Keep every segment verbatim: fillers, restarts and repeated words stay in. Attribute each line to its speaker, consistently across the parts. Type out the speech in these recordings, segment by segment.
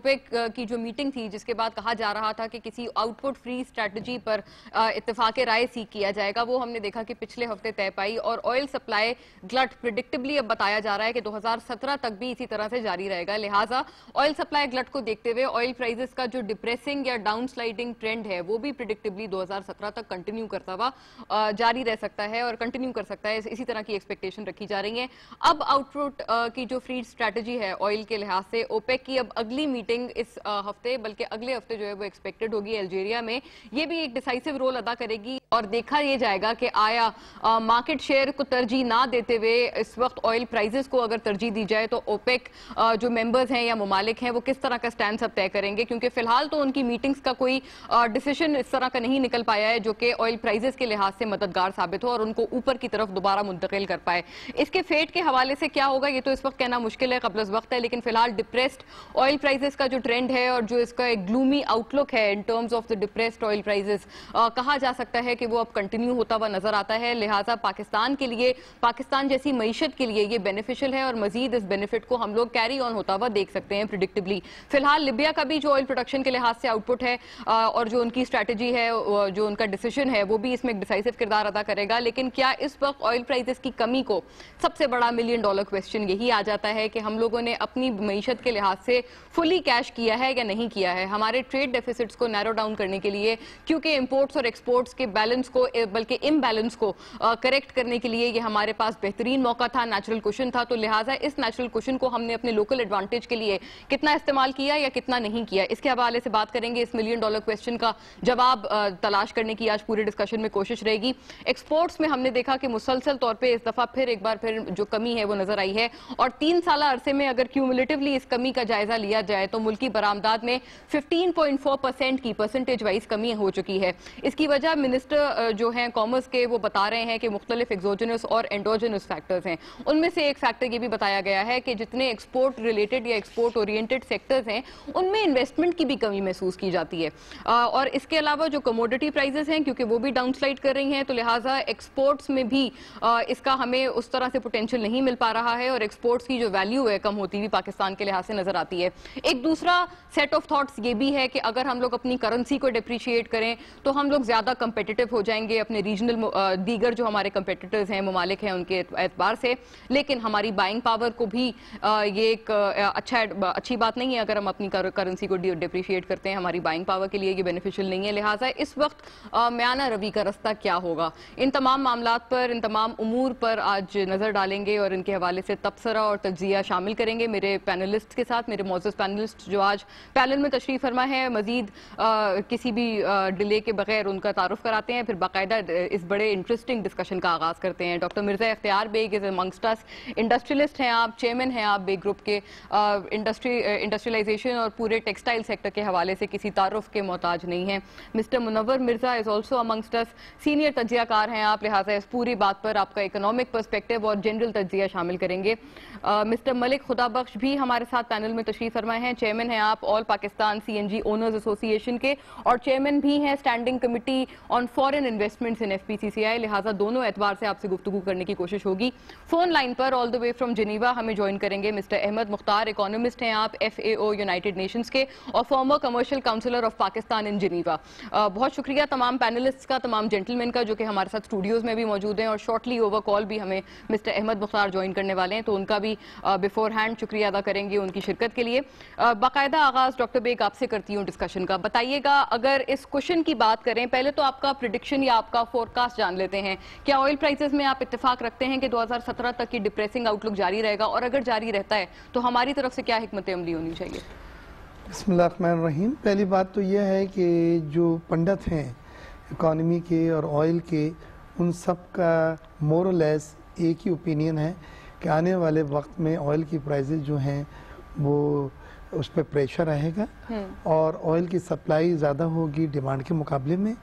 Speaker 1: OPEC की जो meeting थी जिसके बाद कहा जा रहा था कि किसी आउटपुट फ्री स्ट्रेटजी पर इत्तेफाक राय सीख किया जाएगा, वो हमने देखा कि पिछले हफ्ते तय पाई और ऑयल सप्लाई ग्लट प्रिडिक्टिबली अब बताया जा रहा है कि दो हज़ार सत्रह तक भी इसी तरह से जारी रहेगा। लिहाजा ऑयल सप्लाई ग्लट को देखते हुए ऑयल प्राइसेस का जो डिप्रेसिंग या डाउन स्लाइडिंग ट्रेंड है वो भी प्रिडिक्टिबली दो हज़ार सत्रह तक कंटिन्यू करता हुआ जारी रह सकता है और कंटिन्यू कर सकता है, इसी तरह की एक्सपेक्टेशन रखी जा रही है। अब आउटपुट की जो फ्री स्ट्रेटजी है ऑयल के लिहाज से, ओपेक की अब अगली मीटिंग इस हफ्ते बल्कि अगले हफ्ते जो है वो एक्सपेक्टेड होगी अल्जीरिया में, ये भी एक डिसाइसिव रोल अदा करेगी और देखा यह जाएगा कि आया मार्केट शेयर को तरजीह ना देते हुए इस वक्त ऑयल प्राइसेस को अगर तरजीह दी जाए तो ओपेक जो मेंबर्स हैं या मुमालिक हैं वो किस तरह का स्टैंड सब तय करेंगे, क्योंकि फिलहाल तो उनकी मीटिंग्स का कोई डिसीजन इस तरह का नहीं निकल पाया है जो कि ऑयल प्राइसेस के लिहाज से मददगार साबित हो और उनको ऊपर की तरफ दोबारा मुंतकिल कर पाए। इसके फेट के हवाले से क्या होगा ये तो इस वक्त कहना मुश्किल है, कब्ल वक्त है, लेकिन फिलहाल डिप्रेस्ड ऑयल प्राइसेस का जो ट्रेंड है और जो इसका एक ग्लूमी आउटलुक है in terms of the depressed oil prices, कहा जा सकता है कि वो अब कंटिन्यू होता हुआ नजर आता है। लिहाजा पाकिस्तान के लिए, पाकिस्तान जैसी मईशत के लिए ये बेनिफिशियल है और मजीद इस बेनिफिट को हम लोग कैरी ऑन होता हुआ देख सकते हैं प्रिडिक्टिवली। फिलहाल लिबिया का भी जो ऑयल प्रोडक्शन के लिहाज से आउटपुट है और जो उनकी स्ट्रैटेजी है, जो उनका डिसीजन है, वो भी इसमें एक डिसाइसिव किरदार अदा करेगा। लेकिन क्या इस वक्त ऑयल प्राइसेस की कमी को सबसे बड़ा मिलियन डॉलर क्वेश्चन यही आ जाता है कि हम लोगों ने अपनी मईशत के लिहाज से फुली कैश किया है या नहीं किया है। हमारे ट्रेड डेफिसिट्स को नैरो डाउन करने के लिए, क्योंकि इंपोर्ट्स और एक्सपोर्ट्स के बैलेंस को बल्कि इम्बैलेंस को करेक्ट करने के लिए ये हमारे पास बेहतरीन मौका था, नेचुरल कुशन था। तो लिहाजा इस नेचुरल कुशन को हमने अपने लोकल एडवांटेज के लिए कितना इस्तेमाल किया या कितना नहीं किया, इसके हवाले से बात करेंगे। इस मिलियन डॉलर क्वेश्चन का जवाब तलाश करने की आज पूरे डिस्कशन में कोशिश रहेगी। एक्सपोर्ट्स में हमने देखा कि मुसलसल तौर पे इस दफा फिर एक बार फिर जो कमी है वो नजर आई है और तीन साल अरसे में अगर क्यूमुलेटिवली इस कमी का जायजा लिया जाए तो मुल्की बरामदात में पंद्रह पॉइंट चार परसेंट की परसेंटेज वाइज कमी हो चुकी है। इसकी वजह मिनिस्टर जो हैं कॉमर्स के वो बता रहे हैं कि मुख्तलिफ एक्सोजनस और एंडोजनस फैक्टर्स हैं। उनमें से एक फैक्टर ये भी बताया गया है कि जितने एक्सपोर्ट रिलेटेड या एक्सपोर्ट ओरिएंटेड सेक्टर्स हैं उनमें इन्वेस्टमेंट की भी कमी महसूस की जाती है और इसके अलावा जो कमोडिटी प्राइसेस हैं क्योंकि वो भी डाउनस्लाइड कर रही हैं, तो लिहाजा एक्सपोर्ट्स में भी इसका हमें उस तरह से पोटेंशियल नहीं मिल पा रहा है और एक्सपोर्ट्स की जो वैल्यू है कम होती हुई पाकिस्तान के लिहाज से नजर आती है। एक दूसरा सेट ऑफ थॉट्स ये भी है कि अगर हम लोग अपनी करेंसी को डिप्रिशिएट करें तो हम लोग ज्यादा कंपेटिटिव हो जाएंगे अपने रीजनल दीगर जो हमारे कंपेटिटर्स हैं, मुमालिक हैं, उनके एतबार से। लेकिन हमारी बाइंग पावर को भी ये एक अच्छा अच्छी बात नहीं है अगर हम अपनी करेंसी को डिप्रिशिएट करते हैं, हमारी बाइंग पावर के लिए ये बेनिफिशियल नहीं है। लिहाजा इस वक्त म्याना रवि का रास्ता क्या होगा, इन तमाम मामलात पर, इन तमाम उमूर पर आज नजर डालेंगे और इनके हवाले से तबसरा और तज्जिया शामिल करेंगे मेरे पैनलिस्ट के साथ। मेरे मौजूद पैनलिस्ट जो आज पैनल में तशरीफ फरमा है, मजीद किसी भी डिले के बगैर उनका तारुफ कराते हैं, फिर बाकायदा इस बड़े इंटरेस्टिंग डिस्कशन का आगाज करते हैं। डॉक्टर मिर्जा इख्तियार Baig is amongst us, industrialist हैं आप, चेयरमैन हैं आप बेग ग्रुप के, इंडस्ट्री इंडस्ट्रियलाइजेशन और पूरे टेक्सटाइल सेक्टर के हवाले से किसी तारुफ के मोहताज नहीं है। Mister Munawwar Mirza is also amongst us, senior तज्जियाकार हैं आप, लिहाजा इस पूरी बात पर आपका इकोनॉमिक पर्सपेक्टिव और जनरल तज्जिया शामिल करेंगे। मिस्टर मलिक खुदाबख्श भी हमारे साथ पैनल में तशरीफ फरमाए हैं, चेयरमैन हैं आप all Pakistan CNG owners association के और चेयरमैन भी हैं standing committee on foreign investments in FPCCI. लिहाजा दोनों एतबार से आपसे गुफ्तगू करने की कोशिश होगी। फोन लाइन पर all the way from Geneva हमें ज्वाइन करेंगे मिस्टर अहमद मुख्तार, इकोनॉमिस्ट हैं आप, एफएओ यूनाइटेड नेशंस के और former commercial counsellor of Pakistan in Geneva. बहुत शुक्रिया तमाम पैनलिस्ट का, तमाम जेंटलमैन का जो कि हमारे साथ स्टूडियोज में भी मौजूद हैं और शॉर्टली ओवर कॉल भी हमें मिस्टर अहमद मुख्तार ज्वाइन करने वाले हैं, तो उनका भी बिफोर हैंड शुक्रिया अदा करेंगे उनकी शिरकत के लिए। बाकायदा आगाज डॉक्टर बेग आपसे करती हूँ डिस्कशन का। बताइएगा, अगर इस क्वेश्चन की बात करें, पहले तो आपका प्रिडिक्शन या आपका फोरकास्ट जान लेते हैं। क्या ऑयल प्राइसेस में आप इत्तेफाक रखते हैं कि दो हज़ार सत्रह तक की डिप्रेसिंग आउटलुक जारी रहेगा और अगर जारी रहता है तो हमारी तरफ से क्या हिकमत अमली होनी चाहिए?
Speaker 2: बिस्मिल्लाहिर्रहमानिर्रहीम। पहली बात तो यह है कि जो पंडित हैं इकॉनमी के और ऑयल के, उन सब का मोर और लेस एक ही ओपिनियन है कि आने वाले वक्त में ऑयल की प्राइसेस जो हैं वो उस पर प्रेशर रहेगा और ऑयल की सप्लाई ज़्यादा होगी डिमांड के मुकाबले में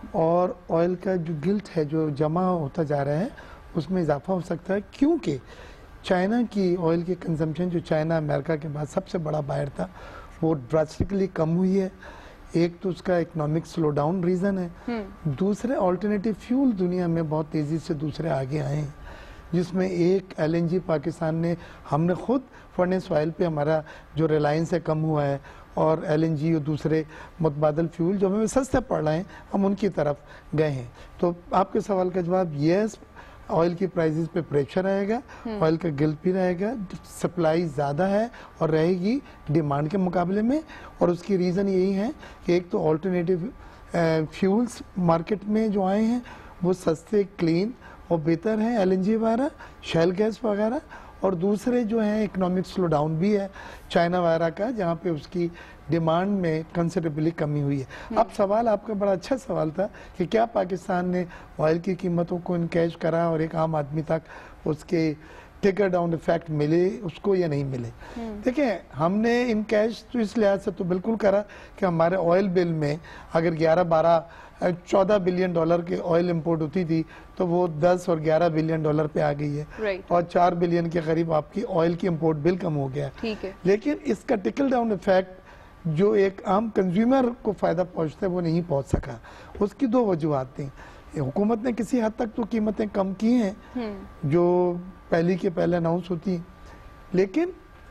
Speaker 2: और ऑयल का जो गिल्ट है जो जमा होता जा रहा है उसमें इजाफा हो सकता है, क्योंकि चाइना की ऑयल की कंजम्पशन जो चाइना अमेरिका के बाद सबसे बड़ा बायर था वो ड्रास्टिकली कम हुई है। एक तो उसका इकोनॉमिक स्लो डाउन रीज़न है, दूसरे अल्टरनेटिव फ्यूल दुनिया में बहुत तेज़ी से दूसरे आगे आए हैं, जिसमें एक एलएनजी पाकिस्तान ने, हमने खुद फर्नेस ऑयल पे हमारा जो रिलायंस है कम हुआ है और एलएनजी और दूसरे मुतबादल फ्यूल जो हमें सस्ते पड़ रहे हैं, हम उनकी तरफ गए हैं। तो आपके सवाल का जवाब यस, ऑयल की प्राइसेस पे प्रेशर रहेगा, ऑयल का गिल्ट भी रहेगा, सप्लाई ज़्यादा है और रहेगी डिमांड के मुकाबले में। और उसकी रीज़न यही है कि एक तो ऑल्टरनेटिव फ्यूल्स मार्केट में जो आए हैं वो सस्ते, क्लीन और बेहतर हैं, एलएनजी वगैरह, शेल गैस वगैरह। और दूसरे जो हैं इकोनॉमिक स्लो डाउन भी है चाइना वगैरह का, जहाँ पे उसकी डिमांड में कंसिडरेबली कमी हुई है। अब सवाल आपका बड़ा अच्छा सवाल था कि क्या पाकिस्तान ने ऑयल की कीमतों को इनकैश करा और एक आम आदमी तक उसके टिकर डाउन इफेक्ट मिले उसको या नहीं मिले। देखिए, हमने इनकैश तो इस लिहाज से तो बिल्कुल करा कि हमारे ऑयल बिल में अगर ग्यारह बारह चौदह बिलियन डॉलर के ऑयल इंपोर्ट होती थी तो वो दस और ग्यारह बिलियन डॉलर पे आ गई है,
Speaker 1: right.
Speaker 2: और चार बिलियन के करीब आपकी ऑयल की इंपोर्ट बिल कम हो गया।
Speaker 1: ठीक है।
Speaker 2: लेकिन इसका टिकल डाउन इफेक्ट जो एक आम कंज्यूमर को फायदा पहुंचता है वो नहीं पहुंच सका। उसकी दो वजूहत थी। हुकूमत ने किसी हद तक तो कीमतें कम की हैं जो पहली के पहले अनाउंस होती, लेकिन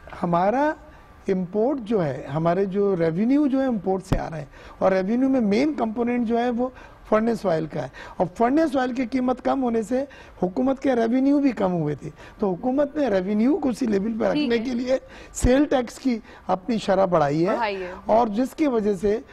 Speaker 2: हमारा इंपोर्ट जो है, हमारे जो रेवेन्यू जो है इंपोर्ट से आ रहा है, और रेवेन्यू में मेन कंपोनेंट जो है वो फर्नेस ऑयल का है। और फर्नेस ऑयल की कीमत कम होने से हुकूमत के रेवेन्यू भी कम हुए थे। तो हुकूमत ने रेवेन्यू को उसी लेवल पर रखने के लिए सेल टैक्स की अपनी शरह बढ़ाई है, है। और जिसकी वजह से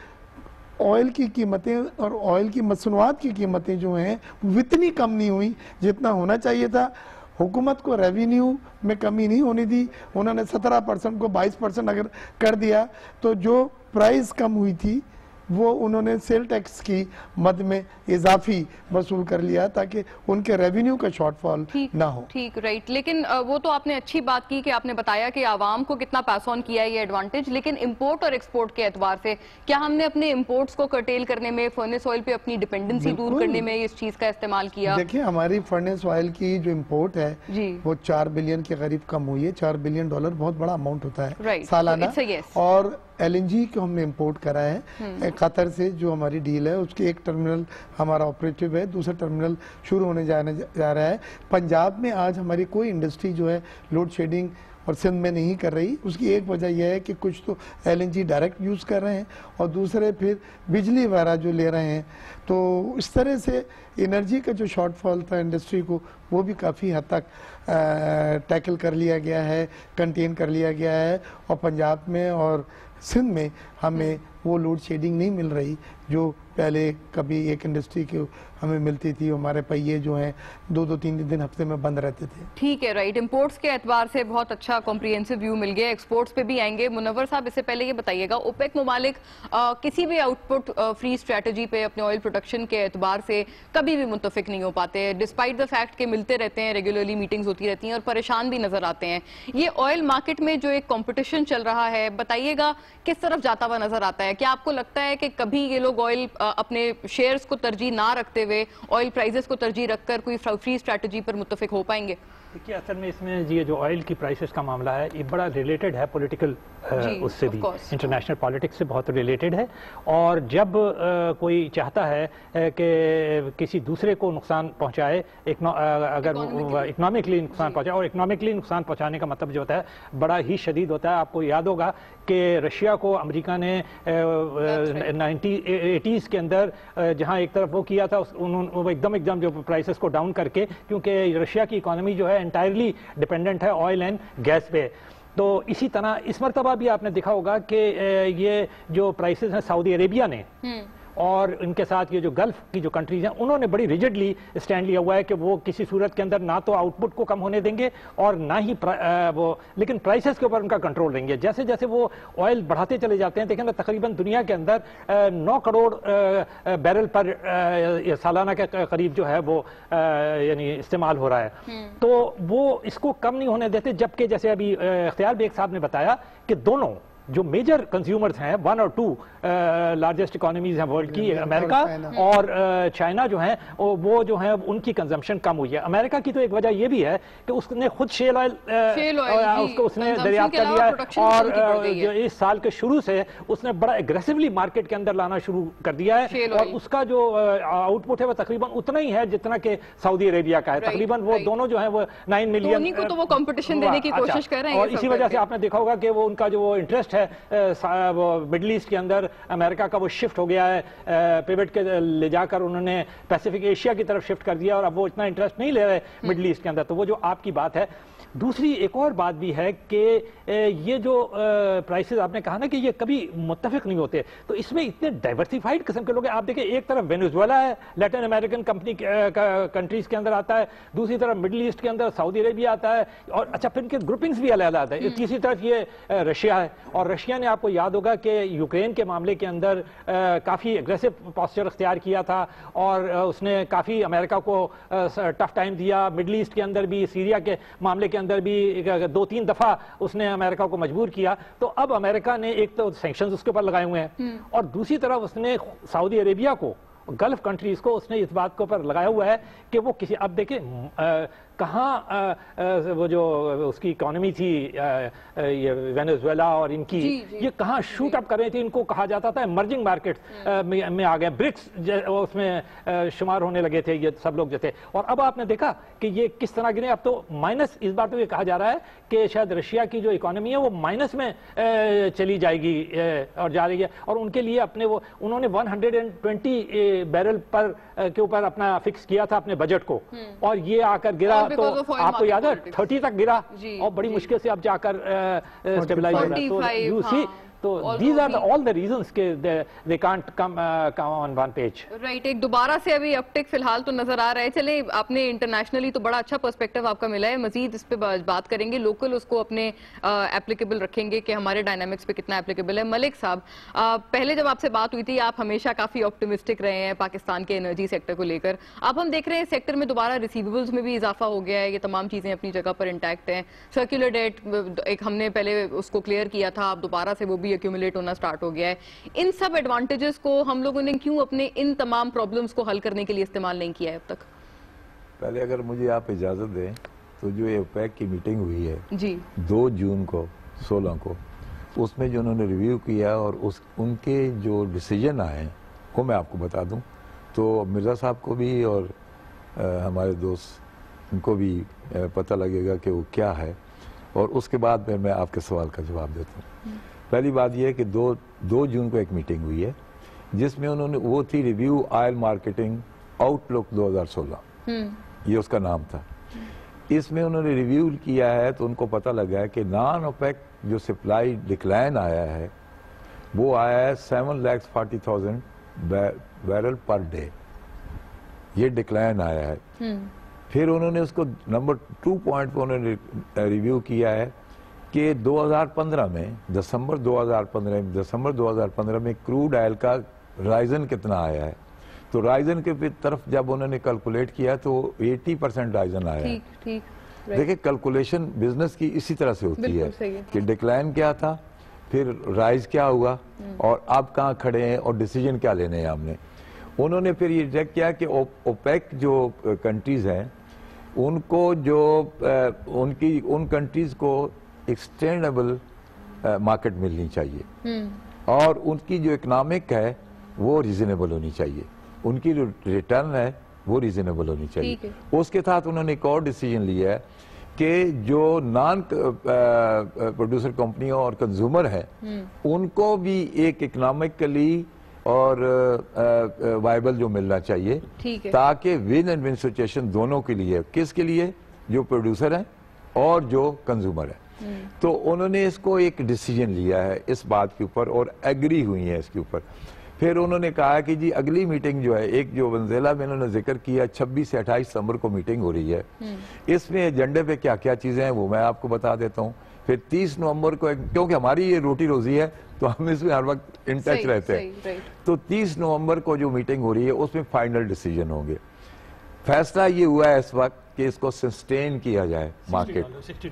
Speaker 2: ऑयल की कीमतें और ऑयल की मसनूआत की कीमतें जो हैं वो इतनी कम नहीं हुई जितना होना चाहिए था। हुकूमत को रेवेन्यू में कमी नहीं होनी दी, उन्होंने सत्रह परसेंट को बाईस परसेंट अगर कर दिया तो जो प्राइस कम हुई थी वो उन्होंने सेल टैक्स की मद में इजाफी वसूल कर लिया ताकि उनके रेवेन्यू का शॉर्टफॉल ना हो।
Speaker 1: ठीक, राइट। लेकिन वो तो आपने अच्छी बात की कि आपने बताया कि आवाम को कितना पास ऑन किया है ये एडवांटेज, लेकिन इंपोर्ट और एक्सपोर्ट के एतबार से क्या हमने अपने इंपोर्ट्स को कर्टेल करने में, फर्नेस ऑयल पे अपनी डिपेंडेंसी दूर करने में इस चीज का इस्तेमाल किया? देखिए,
Speaker 2: हमारी फर्नेस ऑयल की जो इम्पोर्ट है वो चार बिलियन के करीब कम हुई है। चार बिलियन डॉलर बहुत बड़ा अमाउंट होता है सालाना। और एलएनजी को हमने इंपोर्ट करा है कतर से, जो हमारी डील है उसकी एक टर्मिनल हमारा ऑपरेटिव है, दूसरा टर्मिनल शुरू होने जाने जा रहा है। पंजाब में आज हमारी कोई इंडस्ट्री जो है लोड शेडिंग और सिंध में नहीं कर रही। उसकी एक वजह यह है कि कुछ तो एलएनजी डायरेक्ट यूज़ कर रहे हैं और दूसरे फिर बिजली वगैरह जो ले रहे हैं। तो इस तरह से एनर्जी का जो शॉर्टफॉल था इंडस्ट्री को वो भी काफ़ी हद तक टैकल कर लिया गया है, कंटेन कर लिया गया है। और पंजाब में और सिंध में हमें वो लोड शेडिंग नहीं मिल रही जो पहले कभी एक इंडस्ट्री की हमें मिलती थी। हमारे पहिए जो हैं दो दो तीन दिन हफ्ते में बंद रहते थे।
Speaker 1: ठीक है, राइट। इंपोर्ट्स के एतबार से बहुत अच्छा कॉम्प्रिहेंसिव व्यू मिल गया, एक्सपोर्ट्स पे भी आएंगे। मुनव्वर साहब, इससे पहले ये बताइएगा, ओपेक ममालिक किसी भी आउटपुट फ्री स्ट्रेटजी पे अपने ऑयल प्रोडक्शन के एतबार से कभी भी मुत्तफिक नहीं हो पाते, डिस्पाइट द फैक्ट के मिलते रहते हैं, रेगुलरली मीटिंग्स होती रहती हैं और परेशान भी नजर आते हैं। ये ऑयल मार्केट में जो एक कॉम्पिटिशन चल रहा है, बताइएगा किस तरफ जाता हुआ नजर आता है? क्या आपको लगता है कि कभी ये लोग ऑयल अपने शेयर्स को तरजीह ना रखते हुए ऑयल प्राइसेस को तरजीह रखकर कोई फ्री स्ट्रैटेजी पर मुत्तफिक हो पाएंगे?
Speaker 3: देखिए, असल में इसमें ये जो ऑयल की प्राइसेस का मामला है ये बड़ा रिलेटेड है पॉलिटिकल उससे भी, इंटरनेशनल पॉलिटिक्स से बहुत रिलेटेड है। और जब आ, कोई चाहता है कि किसी दूसरे को नुकसान पहुंचाए, अगर इकोनॉमिकली नुकसान पहुंचाए, और इकोनॉमिकली नुकसान पहुंचाने का मतलब जो होता है बड़ा ही शदीद होता है। आपको याद होगा कि रशिया को अमेरिका ने नाइनटीन एटीज़ के अंदर जहां एक तरफ वो किया था, उन्होंने एकदम एकदम जो प्राइसेस को डाउन करके, क्योंकि रशिया की इकोनॉमी जो है एंटायरली डिपेंडेंट है ऑयल एंड गैस पे। तो इसी तरह इस मरतबा भी आपने देखा होगा कि ये जो प्राइसेस हैं सऊदी अरेबिया ने और इनके साथ ये जो गल्फ की जो कंट्रीज हैं उन्होंने बड़ी रिजिडली स्टैंड लिया हुआ है कि वो किसी सूरत के अंदर ना तो आउटपुट को कम होने देंगे और ना ही वो, लेकिन प्राइसेस के ऊपर उनका कंट्रोल रहेंगे। जैसे जैसे वो ऑयल बढ़ाते चले जाते हैं, देखें ना तकरीबन दुनिया के अंदर नौ करोड़ बैरल पर सालाना के करीब जो है वो यानी इस्तेमाल हो रहा है। तो वो इसको कम नहीं होने देते, जबकि जैसे अभी इख्तियार बेग साहब ने बताया कि दोनों जो मेजर कंज्यूमर्स हैं, वन और टू लार्जेस्ट इकोनॉमीज हैं वर्ल्ड की, अमेरिका और चाइना जो हैं वो जो हैं उनकी कंजम्पशन कम हुई है। अमेरिका की तो एक वजह ये भी है कि उसने खुद शेल ऑयल उसको उसने दरियाफ्त कर लिया है और इस साल के शुरू से उसने बड़ा एग्रेसिवली मार्केट के अंदर लाना शुरू कर दिया है और उसका जो आउटपुट है वो तकरीबन उतना ही है जितना कि सऊदी अरेबिया का है। तकरीबन वो दोनों जो है वो नाइन मिलियन
Speaker 1: को तो वो कंपटीशन देने की कोशिश कर रहे हैं
Speaker 3: और इसी वजह से आपने देखा होगा कि वो उनका जो इंटरेस्ट है है मिडल ईस्ट के अंदर अमेरिका का वो शिफ्ट हो गया है, पिवट के ले जाकर उन्होंने पैसिफिक एशिया की तरफ शिफ्ट कर दिया और अब वो इतना इंटरेस्ट नहीं ले रहे मिडल ईस्ट के अंदर। तो वो जो आपकी बात है, दूसरी एक और बात भी है कि ये जो प्राइसेस आपने कहा ना कि ये कभी मुत्तफिक नहीं होते, तो इसमें इतने डाइवर्सिफाइड किस्म के लोग हैं। आप देखिए, एक तरफ वेनेजुएला है, लैटिन अमेरिकन कंपनी कंट्रीज के अंदर आता है, दूसरी तरफ मिडिल ईस्ट के अंदर सऊदी अरेबिया आता है, और अच्छा फिर इनके ग्रुपिंग्स भी अलग अलग आता है। तीसरी तरफ ये रशिया है, और रशिया ने आपको याद होगा कि यूक्रेन के मामले के अंदर काफ़ी एग्रेसिव पॉस्चर अख्तियार किया था और उसने काफ़ी अमेरिका को टफ टाइम दिया। मिडिल ईस्ट के अंदर भी, सीरिया के मामले के अंदर भी दो तीन दफा उसने अमेरिका को मजबूर किया। तो अब अमेरिका ने एक तो सैंक्शंस उसके ऊपर लगाए हुए हैं, और दूसरी तरफ उसने सऊदी अरेबिया को, गल्फ कंट्रीज को उसने इस बात के ऊपर लगाया हुआ है कि वो किसी, अब देखिए कहाँ वो जो उसकी इकोनॉमी थी ये वेनेजुएला और इनकी, जी, जी, ये कहाँ शूट अप कर रही थी। इनको कहा जाता था इमर्जिंग मार्केट में, में आ गए, ब्रिक्स उसमें शुमार होने लगे थे ये सब लोग जैसे। और अब आपने देखा कि ये किस तरह गिरे। अब तो माइनस, इस बार तो ये कहा जा रहा है कि शायद रशिया की जो इकोनॉमी है वो माइनस में चली जाएगी और जा रही है, और उनके लिए अपने वो उन्होंने वन हंड्रेड ट्वेंटी बैरल पर के ऊपर अपना फिक्स किया था अपने बजट को, और ये आकर गिरा तो आपको याद है थर्टी तक गिरा, और बड़ी मुश्किल से अब जाकर स्टेबलाइज हो रहा है। तो यू सी, तो these are the, all the reasons कि they, they can't come uh, come on one page.
Speaker 1: Right, एक दोबारा से अभी अपटिक फिलहाल तो नजर आ रहा है। चले, आपने इंटरनेशनली तो बड़ा अच्छा पर्सपेक्टिव आपका मिला है, मजीद इस पे बात करेंगे, लोकल उसको अपने एप्लीकेबल uh, रखेंगे कि हमारे डायनामिक्स पे कितना एप्लीकेबल है। मलिक साहब, uh, पहले जब आपसे बात हुई थी आप हमेशा काफी ऑप्टिमिस्टिक रहे हैं पाकिस्तान के एनर्जी सेक्टर को लेकर। अब हम देख रहे हैं सेक्टर में दोबारा रिसीवेबल्स में भी इजाफा हो गया है, ये तमाम चीजें अपनी जगह पर इंटैक्ट हैं। सर्कुलर डेट एक हमने पहले उसको क्लियर किया था, अब दोबारा से वो भी एक्यूमुलेट होना स्टार्ट हो गया है। इन सब एडवांटेजेस को हम लोगों ने क्यों अपने इन तमाम प्रॉब्लम्स को हल करने के लिए इस्तेमाल नहीं किया है अब तक?
Speaker 4: पहले अगर मुझे आप इजाजत दें तो जो ये ओपेक की मीटिंग हुई है
Speaker 1: जी
Speaker 4: दो जून को सोलह को, उसमें जो उन्होंने रिव्यू किया और उस उनके जो डिसीजन आए वो मैं आपको बता दूं तो मिर्ज़ा साहब को भी और आ, हमारे दोस्त उनको भी आ, पता लगेगा कि वो क्या है, और उसके बाद फिर मैं आपके सवाल का जवाब देता हूँ। पहली बात यह है कि दो दो जून को एक मीटिंग हुई है जिसमें उन्होंने, वो थी रिव्यू ऑयल मार्केटिंग आउटलुक दो हज़ार सोलह, ये उसका नाम था। इसमें उन्होंने रिव्यू किया है तो उनको पता लगा है कि नॉन ओपेक जो सप्लाई डिक्लाइन आया है वो आया है seven lakhs forty thousand barrel per day, ये डिक्लाइन आया है। फिर उन्होंने उसको नंबर टू पॉइंट पर उन्होंने रिव्यू किया है कि दो हज़ार पंद्रह में, दिसंबर दो हज़ार पंद्रह दिसंबर दो हज़ार पंद्रह में क्रूड ऑयल का राइजन कितना आया है। तो राइजन के तरफ जब उन्होंने कैलकुलेट किया तो अस्सी परसेंट राइजन आया है।
Speaker 1: ठीक ठीक,
Speaker 4: देखिए कैलकुलेशन बिजनेस की इसी तरह से होती है कि डिक्लाइन क्या था, फिर राइज क्या हुआ, और अब कहाँ खड़े हैं और डिसीजन क्या लेने हैं हमने। उन्होंने फिर ये चेक किया कि ओपेक जो कंट्रीज हैं उनको जो उनकी उन कंट्रीज को एक्सटेंडेबल मार्केट मिलनी चाहिए, और उनकी जो इकोनॉमिक है वो रीजनेबल होनी चाहिए, उनकी जो रिटर्न है वो रीजनेबल होनी चाहिए। उसके साथ उन्होंने एक और डिसीजन लिया है कि जो नॉन प्रोड्यूसर कंपनियों और कंज्यूमर है उनको भी एक इकोनॉमिकली और वायबल जो मिलना चाहिए, ताकि विन एंड विन सिचुएशन दोनों के लिए, किसके लिए, जो प्रोड्यूसर है और जो कंज्यूमर है। तो उन्होंने इसको एक डिसीजन लिया है इस बात के ऊपर और एग्री हुई है इसके ऊपर। फिर उन्होंने कहा कि जी अगली मीटिंग जो है, एक जो वेनेजुएला में उन्होंने जिक्र किया छब्बीस से अट्ठाईस दिसंबर को मीटिंग हो रही है, इसमें एजेंडे पे क्या क्या चीजें हैं वो मैं आपको बता देता हूँ। फिर तीस नवंबर को, क्योंकि हमारी ये रोटी रोजी है तो हम इसमें हर वक्त इन टच रहते हैं, तो तीस नवंबर को जो मीटिंग हो रही है उसमें फाइनल डिसीजन होंगे। फैसला ये हुआ है इस वक्त कि इसको सस्टेन किया जाए, मार्केट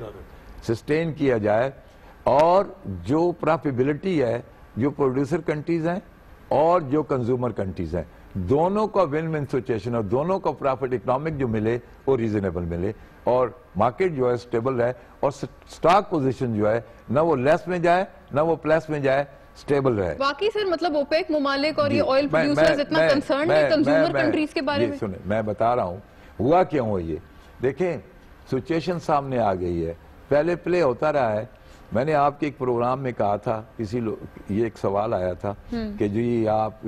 Speaker 4: सस्टेन किया जाए, और जो प्रॉफिटेबिलिटी है जो प्रोड्यूसर कंट्रीज हैं और जो कंज्यूमर कंट्रीज हैं, दोनों का विन विन सिचुएशन और दोनों का प्रॉफिट इकोनॉमिक जो मिले वो रीजनेबल मिले, और मार्केट जो है स्टेबल रहे, और स्टॉक पोजीशन जो है ना वो लेस में जाए ना वो प्लस में जाए, स्टेबल रहे।
Speaker 1: बाकी सर मतलब ओपेक ममालिक और ये ऑयल प्रोड्यूसर्स इतना कंसर्न है कंज्यूमर कंट्रीज के बारे में?
Speaker 4: सुने, मैं बता रहा हूँ हुआ क्यों हो। ये देखें सिचुएशन सामने आ गई है, पहले प्ले होता रहा है मैंने आपके एक प्रोग्राम में कहा था, किसी लोग ये एक सवाल आया था कि जी आप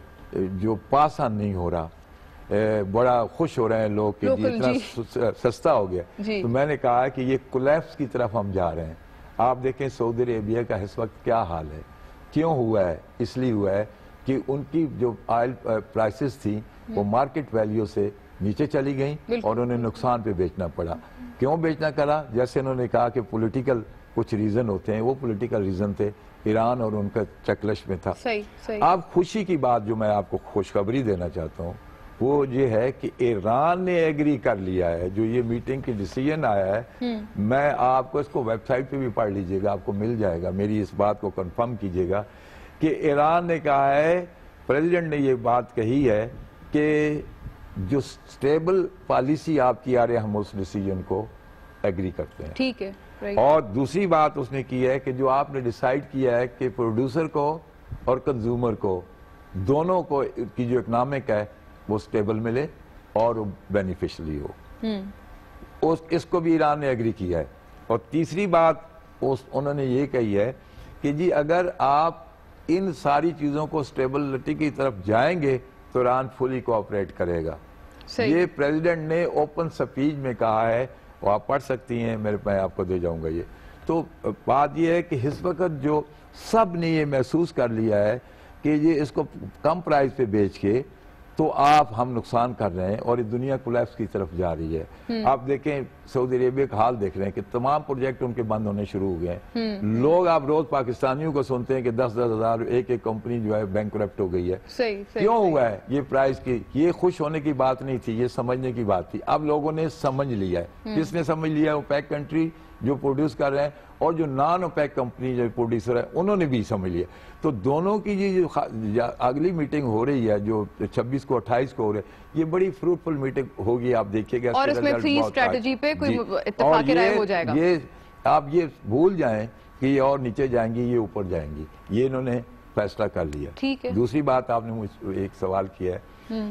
Speaker 4: जो पास ऑन नहीं हो रहा, बड़ा खुश हो रहे हैं लोग कि जी इतना सस्ता हो गया, तो मैंने कहा कि ये कोलैप्स की तरफ हम जा रहे हैं। आप देखें सऊदी अरेबिया का इस वक्त क्या हाल है, क्यों हुआ है? इसलिए हुआ है कि उनकी जो ऑयल प्राइसेस थी वो मार्केट वैल्यू से नीचे चली गई और उन्हें नुकसान पे बेचना पड़ा। क्यों बेचना पड़ा? जैसे उन्होंने कहा कि पॉलिटिकल कुछ रीजन होते हैं, वो पॉलिटिकल रीजन थे, ईरान और उनका चकलश में था।
Speaker 1: सही, सही।
Speaker 4: अब खुशी की बात जो मैं आपको खुशखबरी देना चाहता हूँ वो ये है कि ईरान ने एग्री कर लिया है, जो ये मीटिंग की डिसीजन आया है, मैं आपको इसको वेबसाइट पे भी पढ़ लीजिएगा, आपको मिल जाएगा, मेरी इस बात को कंफर्म कीजिएगा कि ईरान ने कहा है, प्रेसिडेंट ने ये बात कही है कि जो स्टेबल पॉलिसी आपकी आ रही है हम उस डिसीजन को एग्री करते हैं।
Speaker 1: ठीक है।
Speaker 4: और दूसरी बात उसने की है कि जो आपने डिसाइड किया है कि प्रोड्यूसर को और कंज्यूमर को दोनों को की जो इकोनॉमिक है वो स्टेबल मिले और बेनिफिशियली हो, उस इसको भी ईरान ने एग्री किया है। और तीसरी बात उस उन्होंने ये कही है कि जी अगर आप इन सारी चीजों को स्टेबिलिटी की तरफ जाएंगे तो ईरान फुली कोऑपरेट करेगा। ये प्रेसिडेंट ने ओपन स्पीच में कहा है, वो आप पढ़ सकती हैं, मेरे मैं आपको दे जाऊंगा ये। तो बात ये है कि इस वक्त जो सब ने ये महसूस कर लिया है कि ये इसको कम प्राइस पे बेच के तो आप हम नुकसान कर रहे हैं और ये दुनिया कोलैप्स की तरफ जा रही है। आप देखें सऊदी अरेबिया का हाल देख रहे हैं कि तमाम प्रोजेक्ट उनके बंद होने शुरू हो गए हैं। लोग आप रोज पाकिस्तानियों को सुनते हैं कि दस दस हजार एक एक कंपनी जो है बैंकरप्ट हो गई है।
Speaker 1: सही, सही,
Speaker 4: क्यों
Speaker 1: सही।
Speaker 4: हुआ है? ये प्राइस की, ये खुश होने की बात नहीं थी, ये समझने की बात थी। अब लोगों ने समझ लिया है। किसने समझ लिया है? ओपेक कंट्री जो प्रोड्यूस कर रहे हैं और जो नॉन ओपेक कंपनी जो प्रोड्यूसर है उन्होंने भी समझ लिया। तो दोनों की ये जो अगली मीटिंग हो रही है जो छब्बीस को अट्ठाईस को हो रही है, ये बड़ी फ्रूटफुल मीटिंग होगी, आप देखिएगा।
Speaker 1: और इसमें फ्री स्ट्रेटजी पे कोई इत्तेफाक राय हो जाएगा।
Speaker 4: ये आप ये भूल जाएं कि ये और नीचे जाएंगी, ये ऊपर जाएंगी, ये इन्होंने फैसला कर लिया।
Speaker 1: ठीक है।
Speaker 4: दूसरी बात आपने मुझे एक सवाल किया है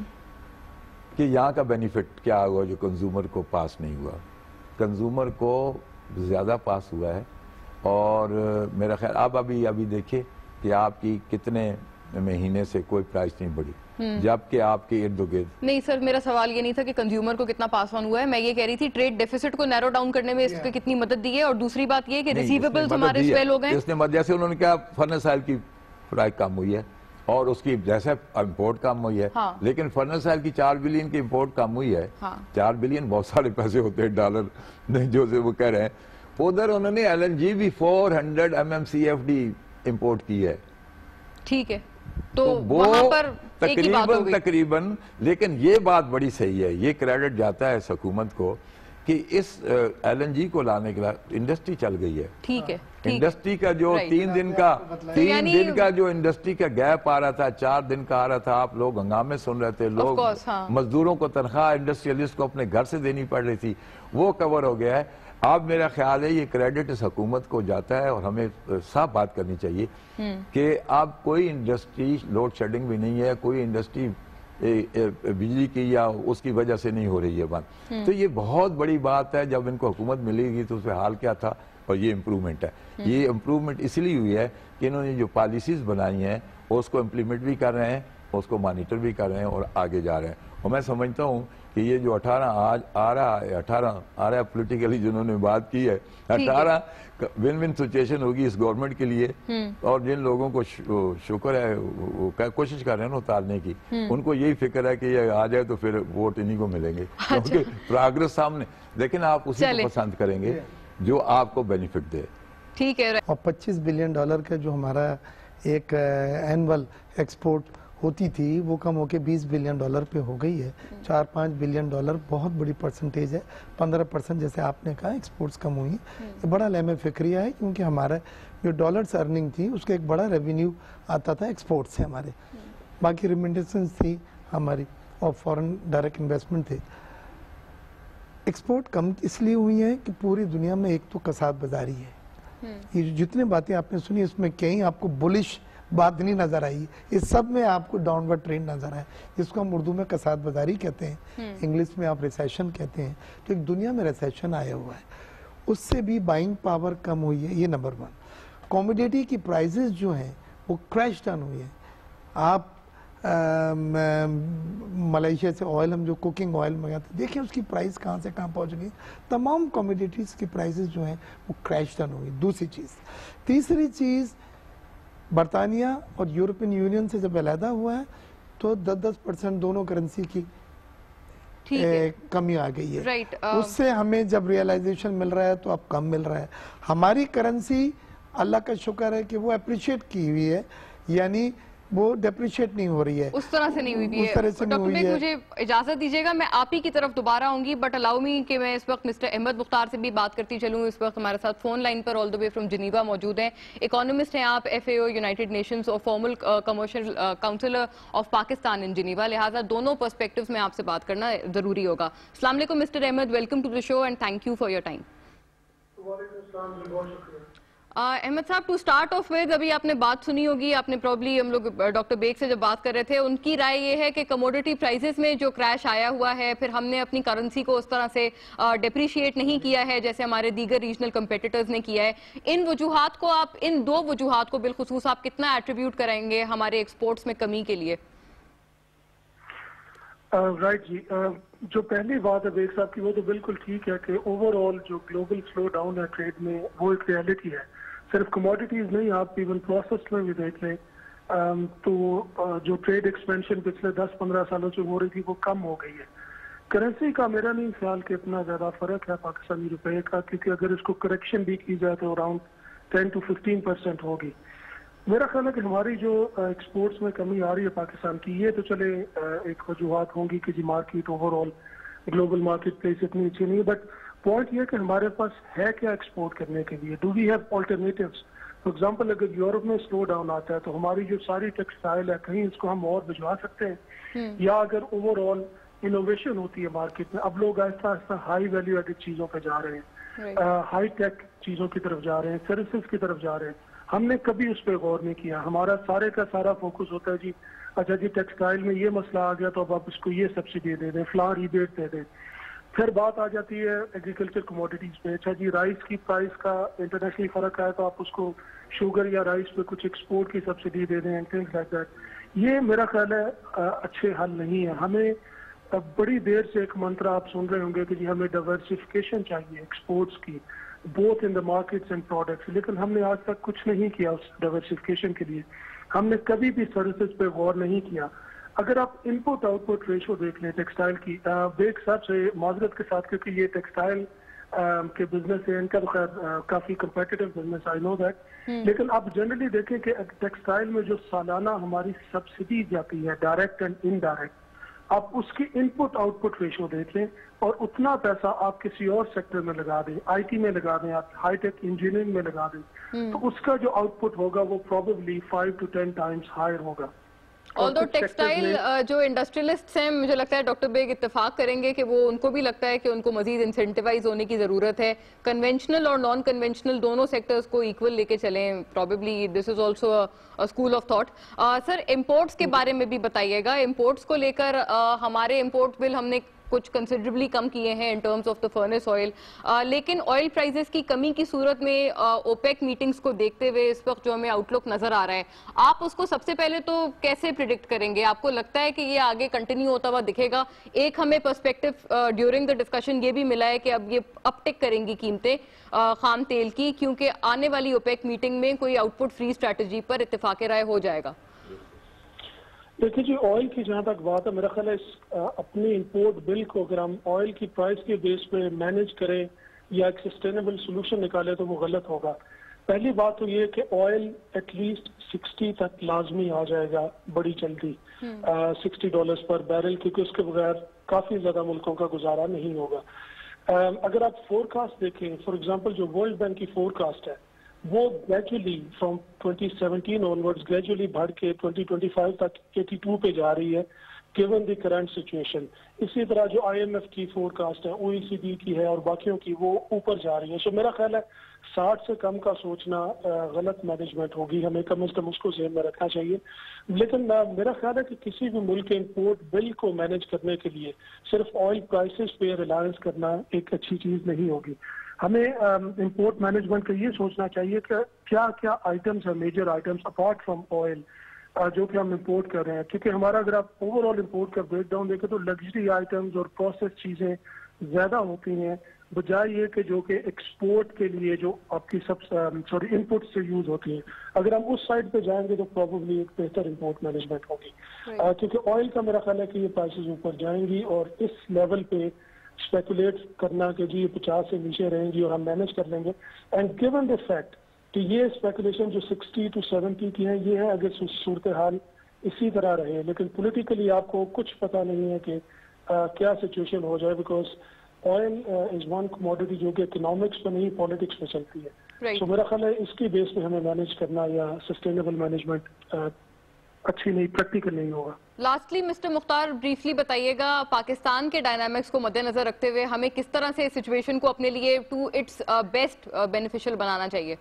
Speaker 4: कि यहाँ का बेनिफिट क्या हुआ जो कंज्यूमर को पास नहीं हुआ। कंज्यूमर को ज्यादा पास हुआ है और मेरा ख्याल आप अभी अभी देखिए कि आपकी कितने महीने से कोई प्राइस नहीं बढ़ी, जबकि आपके इर्द गिर्द।
Speaker 1: नहीं सर, मेरा सवाल ये नहीं था कि कंज्यूमर को कितना पास ऑन हुआ है, मैं ये कह रही थी ट्रेड डेफिसिट को नैरो डाउन करने में इसको कितनी मदद दी है। और दूसरी बात ये कि रिसीवेबल्स हमारे स्वेल हो गए।
Speaker 4: इसने मदद, जैसे उन्होंने कहा फर्नेस ऑयल की प्राइस कम हुई है और उसकी जैसे इम्पोर्ट कम हुई है। हाँ। लेकिन फर्नेस ऑयल की चार बिलियन की इम्पोर्ट कम हुई है। हाँ। चार बिलियन बहुत सारे पैसे होते हैं, डॉलर जो से वो कह रहे हैं। उधर उन्होंने एल एन जी भी four hundred M M C F D import की है।
Speaker 1: ठीक है, तो,
Speaker 4: तो वो
Speaker 1: वहां पर
Speaker 4: तकरीबन तकरीबन, लेकिन ये बात बड़ी सही है, ये क्रेडिट जाता है हुकूमत को कि इस एल एन जी को लाने के बाद इंडस्ट्री चल गई है।
Speaker 1: ठीक है।
Speaker 4: इंडस्ट्री का जो तीन दिन का तीन दिन का जो इंडस्ट्री का गैप आ रहा था, चार दिन का आ रहा था, आप लोग हंगामे सुन रहे थे, लोग हाँ। मजदूरों को तनख्वाह इंडस्ट्रियलिस्ट को अपने घर से देनी पड़ रही थी, वो कवर हो गया है। अब मेरा ख्याल है ये क्रेडिट इस हुकूमत को जाता है और हमें साफ बात करनी चाहिए कि अब कोई इंडस्ट्री लोड शेडिंग भी नहीं है, कोई इंडस्ट्री बिजली की या उसकी वजह से नहीं हो रही है बंद। तो ये बहुत बड़ी बात है। जब इनको हुकूमत मिलेगी तो उसका हाल क्या था और ये इम्प्रूवमेंट है। ये इम्प्रूवमेंट इसलिए हुई है कि इन्होंने जो पॉलिसीज बनाई हैं उसको इम्प्लीमेंट भी कर रहे हैं, उसको मॉनिटर भी कर रहे हैं और आगे जा रहे हैं। और मैं समझता हूँ कि ये जो अठारह आज आ रहा है, अठारह आ रहा है पोलिटिकली जिन्होंने बात की है, अठारह विन विन सिचुएशन होगी इस गवर्नमेंट के लिए। और जिन लोगों को शुक्र है वो कोशिश कर रहे हैं ना उतारने की, उनको यही फिक्र है कि ये आ जाए तो फिर वोट इन्हीं को मिलेंगे। अच्छा। क्योंकि प्रोग्रेस सामने, लेकिन आप उसी को पसंद करेंगे जो आपको बेनिफिट दे।
Speaker 1: ठीक है।
Speaker 2: और पच्चीस बिलियन डॉलर का जो हमारा एक एनुअल एक्सपोर्ट होती थी वो कम होके बीस बिलियन डॉलर पे हो गई है। चार पाँच बिलियन डॉलर बहुत बड़ी परसेंटेज है। पंद्रह परसेंट जैसे आपने कहा एक्सपोर्ट्स कम हुई, ये बड़ा लहम फिक्रिया है क्योंकि हमारा जो डॉलर्स अर्निंग थी उसका एक बड़ा रेवेन्यू आता था एक्सपोर्ट से हमारे, बाकी रिमिटेंसेस थी हमारी और फॉरेन डायरेक्ट इन्वेस्टमेंट थे। एक्सपोर्ट कम इसलिए हुई है कि पूरी दुनिया में एक तो कसाद बाजारी है। ये जितने बातें आपने सुनी इसमें कहीं आपको बुलिश बात नहीं नजर आई, इस सब में आपको डाउनवर्ड ट्रेंड नजर आया, जिसको हम उर्दू में कसाद बाजारी कहते हैं, इंग्लिश में आप रिसेशन कहते हैं। तो एक दुनिया में रिसेशन आया हुआ है उससे भी बाइंग पावर कम हुई है, ये नंबर वन। कमोडिटी की प्राइसेस जो हैं वो क्रैश डाउन हुई है। आप मलेशिया से ऑयल, हम जो कुकिंग ऑयल मंगाते, देखिए उसकी प्राइस कहाँ से कहाँ पहुँच गई। तमाम कमोडिटीज़ की प्राइसेस जो हैं वो क्रैश डाउन हुई। दूसरी चीज़, तीसरी चीज़, बरतानिया और यूरोपियन यूनियन से जब अलहदा हुआ है तो दस दस परसेंट दोनों करेंसी की ए, कमी आ गई है।
Speaker 1: right, uh,
Speaker 2: उससे हमें जब रियलाइजेशन मिल रहा है तो अब कम मिल रहा है। हमारी करेंसी अल्लाह का शुक्र है कि वो अप्रिशिएट की हुई है, यानी वो डेप्रिशिएट नहीं हो रही है,
Speaker 1: उस तरह से नहीं हुई
Speaker 2: उस तरह से
Speaker 1: डॉक्टर
Speaker 2: नहीं हुई है।
Speaker 1: मुझे इजाजत दीजिएगा, मैं आप ही की तरफ दोबारा आऊंगी, बट अलाउ मी कि मैं इस वक्त मिस्टर अहमद मुख्तार से भी बात करती चलूं। इस वक्त हमारे साथ फोन लाइन पर all the way from Geneva मौजूद हैं, इकोनॉमिस्ट हैं आप, F A O United Nations और formal commercial counsellor of Pakistan in Geneva, लिहाजा दोनों पर्सपेक्टिव्स में आपसे बात करना जरूरी होगा। अस्सलाम वालेकुम mister Ahmed, welcome to the show and thank you for your time. Ahmed साहब, टू स्टार्ट ऑफ विद, अभी आपने बात सुनी होगी, आपने प्रॉब्ली, हम लोग डॉक्टर बेग से जब बात कर रहे थे, उनकी राय ये है कि कमोडिटी प्राइसेस में जो क्रैश आया हुआ है, फिर हमने अपनी करेंसी को उस तरह से डिप्रिशिएट नहीं किया है जैसे हमारे दीगर रीजनल कंपेटिटर्स ने किया है। इन वजूहात को आप, इन दो वजूहात को बिलखुसूस आप कितना एट्रीब्यूट करेंगे हमारे एक्सपोर्ट्स में कमी के लिए?
Speaker 5: राइट uh, right, जी uh, जो पहली बात है बेग साहब की, वो तो बिल्कुल ठीक है कि ओवरऑल जो ग्लोबल स्लो डाउन है ट्रेड में, वो एक रियलिटी है। सिर्फ कमोडिटीज नहीं, आप इवन प्रोसेस में भी देख लें um, तो uh, जो ट्रेड एक्सपेंशन पिछले दस पंद्रह सालों से हो रही थी वो कम हो गई है। करेंसी का मेरा नहीं ख्याल कि इतना ज्यादा फर्क है पाकिस्तानी रुपए का, क्योंकि अगर इसको करेक्शन भी की जाए तो around ten to fifteen percent होगी। मेरा ख्याल है कि हमारी जो एक्सपोर्ट्स में कमी आ रही है पाकिस्तान की, ये तो चले एक वजूहत होंगी कि जी market overall global market place इतनी अच्छी नहीं है, बट पॉइंट ये कि हमारे पास है क्या एक्सपोर्ट करने के लिए, do we have alternatives. For example, अगर यूरोप में स्लो डाउन आता है तो हमारी जो सारी टेक्सटाइल है, कहीं इसको हम और भिजवा सकते हैं, या अगर ओवरऑल इनोवेशन होती है मार्केट में, अब लोग Aahista Aahista high value added चीजों पर जा रहे हैं, हाई टेक चीजों की तरफ जा रहे हैं, सर्विसेज की तरफ जा रहे हैं। हमने कभी उस पर गौर नहीं किया। हमारा सारे का सारा फोकस होता है जी, अच्छा जी टेक्सटाइल में ये मसला आ गया तो अब आप इसको ये सब्सिडी दे दें, फ्लावर रिबेट दे दें। फिर बात आ जाती है एग्रीकल्चर कमोडिटीज पे, अच्छा जी राइस की प्राइस का इंटरनेशनली फर्क आया तो आप उसको शुगर या राइस पे कुछ एक्सपोर्ट की सब्सिडी दे दें, थिंग्स लाइक दैट। ये मेरा ख्याल है अच्छे हल नहीं है। हमें बड़ी देर से एक मंत्र आप सुन रहे होंगे कि जी हमें डाइवर्सिफिकेशन चाहिए एक्सपोर्ट्स की, both in the markets and products, लेकिन हमने आज तक कुछ नहीं किया उस डाइवर्सिफिकेशन के लिए। हमने कभी भी सर्विसेज पे गौर नहीं किया। अगर आप इनपुट आउटपुट रेशो देख लें टेक्सटाइल की, बेग साहब से माजरत के साथ, क्योंकि ये टेक्सटाइल के बिजनेस है, इनका तो काफी competitive business, I know that, लेकिन आप जनरली देखें कि टेक्सटाइल में जो सालाना हमारी सब्सिडी जाती है डायरेक्ट एंड इनडायरेक्ट, आप उसकी इनपुट आउटपुट रेशो देख लें और उतना पैसा आप किसी और सेक्टर में लगा दें, आईटी में लगा दें, आप हाईटेक इंजीनियरिंग में लगा दें, तो उसका जो आउटपुट होगा वो probably five to ten times higher होगा।
Speaker 1: ऑल्दो टेक्सटाइल जो इंडस्ट्रियलिस्ट्स हैं, मुझे लगता है डॉक्टर बेग इत्तेफाक करेंगे कि वो, उनको भी लगता है कि उनको मजीद इंसेंटिवाइज होने की जरूरत है। कन्वेंशनल और नॉन कन्वेंशनल दोनों सेक्टर्स को इक्वल लेके चलें, probably this is also a school of thought. Sir, imports के बारे में भी बताइएगा। इंपोर्ट्स को लेकर uh, हमारे इंपोर्ट बिल हमने कुछ कंसिडरेबली कम किए हैं in terms of the furnace oil, लेकिन ऑयल प्राइसेस की कमी की सूरत में ओपेक uh, मीटिंग्स को देखते हुए इस वक्त जो हमें आउटलुक नजर आ रहा है, आप उसको सबसे पहले तो कैसे प्रिडिक्ट करेंगे? आपको लगता है कि ये आगे कंटिन्यू होता हुआ दिखेगा? एक हमें पर्सपेक्टिव ड्यूरिंग द डिस्कशन ये भी मिला है कि अब ये अपटिक करेंगी कीमतें uh, खाम तेल की, क्योंकि आने वाली ओपेक मीटिंग में कोई आउटपुट फ्री स्ट्रैटेजी पर इत्तेफाक राय हो जाएगा।
Speaker 5: देखिए जी, ऑयल की जहां तक बात है, मेरा ख्याल है अपने इंपोर्ट बिल को अगर हम ऑयल की प्राइस के बेस पे मैनेज करें या एक सस्टेनेबल सोल्यूशन निकाले तो वो गलत होगा। पहली बात तो ये कि ऑयल एटलीस्ट सिक्सटी तक लाजमी आ जाएगा बड़ी जल्दी, सिक्सटी डॉलर्स पर बैरल, क्योंकि उसके बगैर काफी ज्यादा मुल्कों का गुजारा नहीं होगा। uh, अगर आप फोरकास्ट देखें, फॉर एग्जाम्पल जो वर्ल्ड बैंक की फोरकास्ट है वो gradually from twenty seventeen onwards gradually बढ़ के ट्वेंटी ट्वेंटी फाइव तक एटी टू पे जा रही है गिवन द करंट सिचुएशन। इसी तरह जो आईएमएफ की फोरकास्ट है, ओईसीडी की है और बाकियों की, वो ऊपर जा रही है। सो मेरा ख्याल है साठ से कम का सोचना गलत मैनेजमेंट होगी, हमें कम से कम उसको ज़हन में रखना चाहिए। लेकिन मेरा ख्याल है कि किसी भी मुल्क के इंपोर्ट बिल को मैनेज करने के लिए सिर्फ ऑयल प्राइसेस पे रिलायंस करना एक अच्छी चीज नहीं होगी। हमें इंपोर्ट uh, मैनेजमेंट का ये सोचना चाहिए कि क्या क्या आइटम्स है, major items apart from oil जो कि हम इंपोर्ट कर रहे हैं, क्योंकि हमारा अगर आप ओवरऑल इंपोर्ट का ब्रेक डाउन देखें तो लग्जरी आइटम्स और प्रोसेस चीजें ज्यादा होती हैं बजाय ये कि जो कि एक्सपोर्ट के लिए जो आपकी सब सॉरी इनपुट से यूज होती हैं। अगर हम उस साइड पे जाएंगे तो प्रोबेबली एक बेहतर इंपोर्ट मैनेजमेंट होगी, क्योंकि ऑयल का मेरा ख्याल है कि ये प्राइसेस ऊपर जाएंगी और इस लेवल पे स्पेकुलेट करना कि जी ये पचास से नीचे रहेंगी और हम मैनेज कर लेंगे, एंड गिवन द फैक्ट कि ये स्पेकुलेशन जो साठ टू सत्तर की है ये है अगर सूरत हाल इसी तरह रहे, लेकिन पॉलिटिकली आपको कुछ पता नहीं है कि आ, क्या सिचुएशन हो जाए, because oil is one commodity जो कि इकोनॉमिक्स पे नहीं पॉलिटिक्स पे चलती है। right. so मेरा ख्याल है इसकी बेस पे हमें मैनेज करना या सस्टेनेबल मैनेजमेंट अच्छी नहीं, प्रैक्टिकल नहीं होगा।
Speaker 1: लास्टली मिस्टर मुख्तार ब्रीफली बताइएगा, पाकिस्तान के डायनामिक्स को मद्देनजर रखते हुए हमें किस तरह से सिचुएशन को अपने लिए टू इट्स बेस्ट बेनिफिशियल बनाना चाहिए?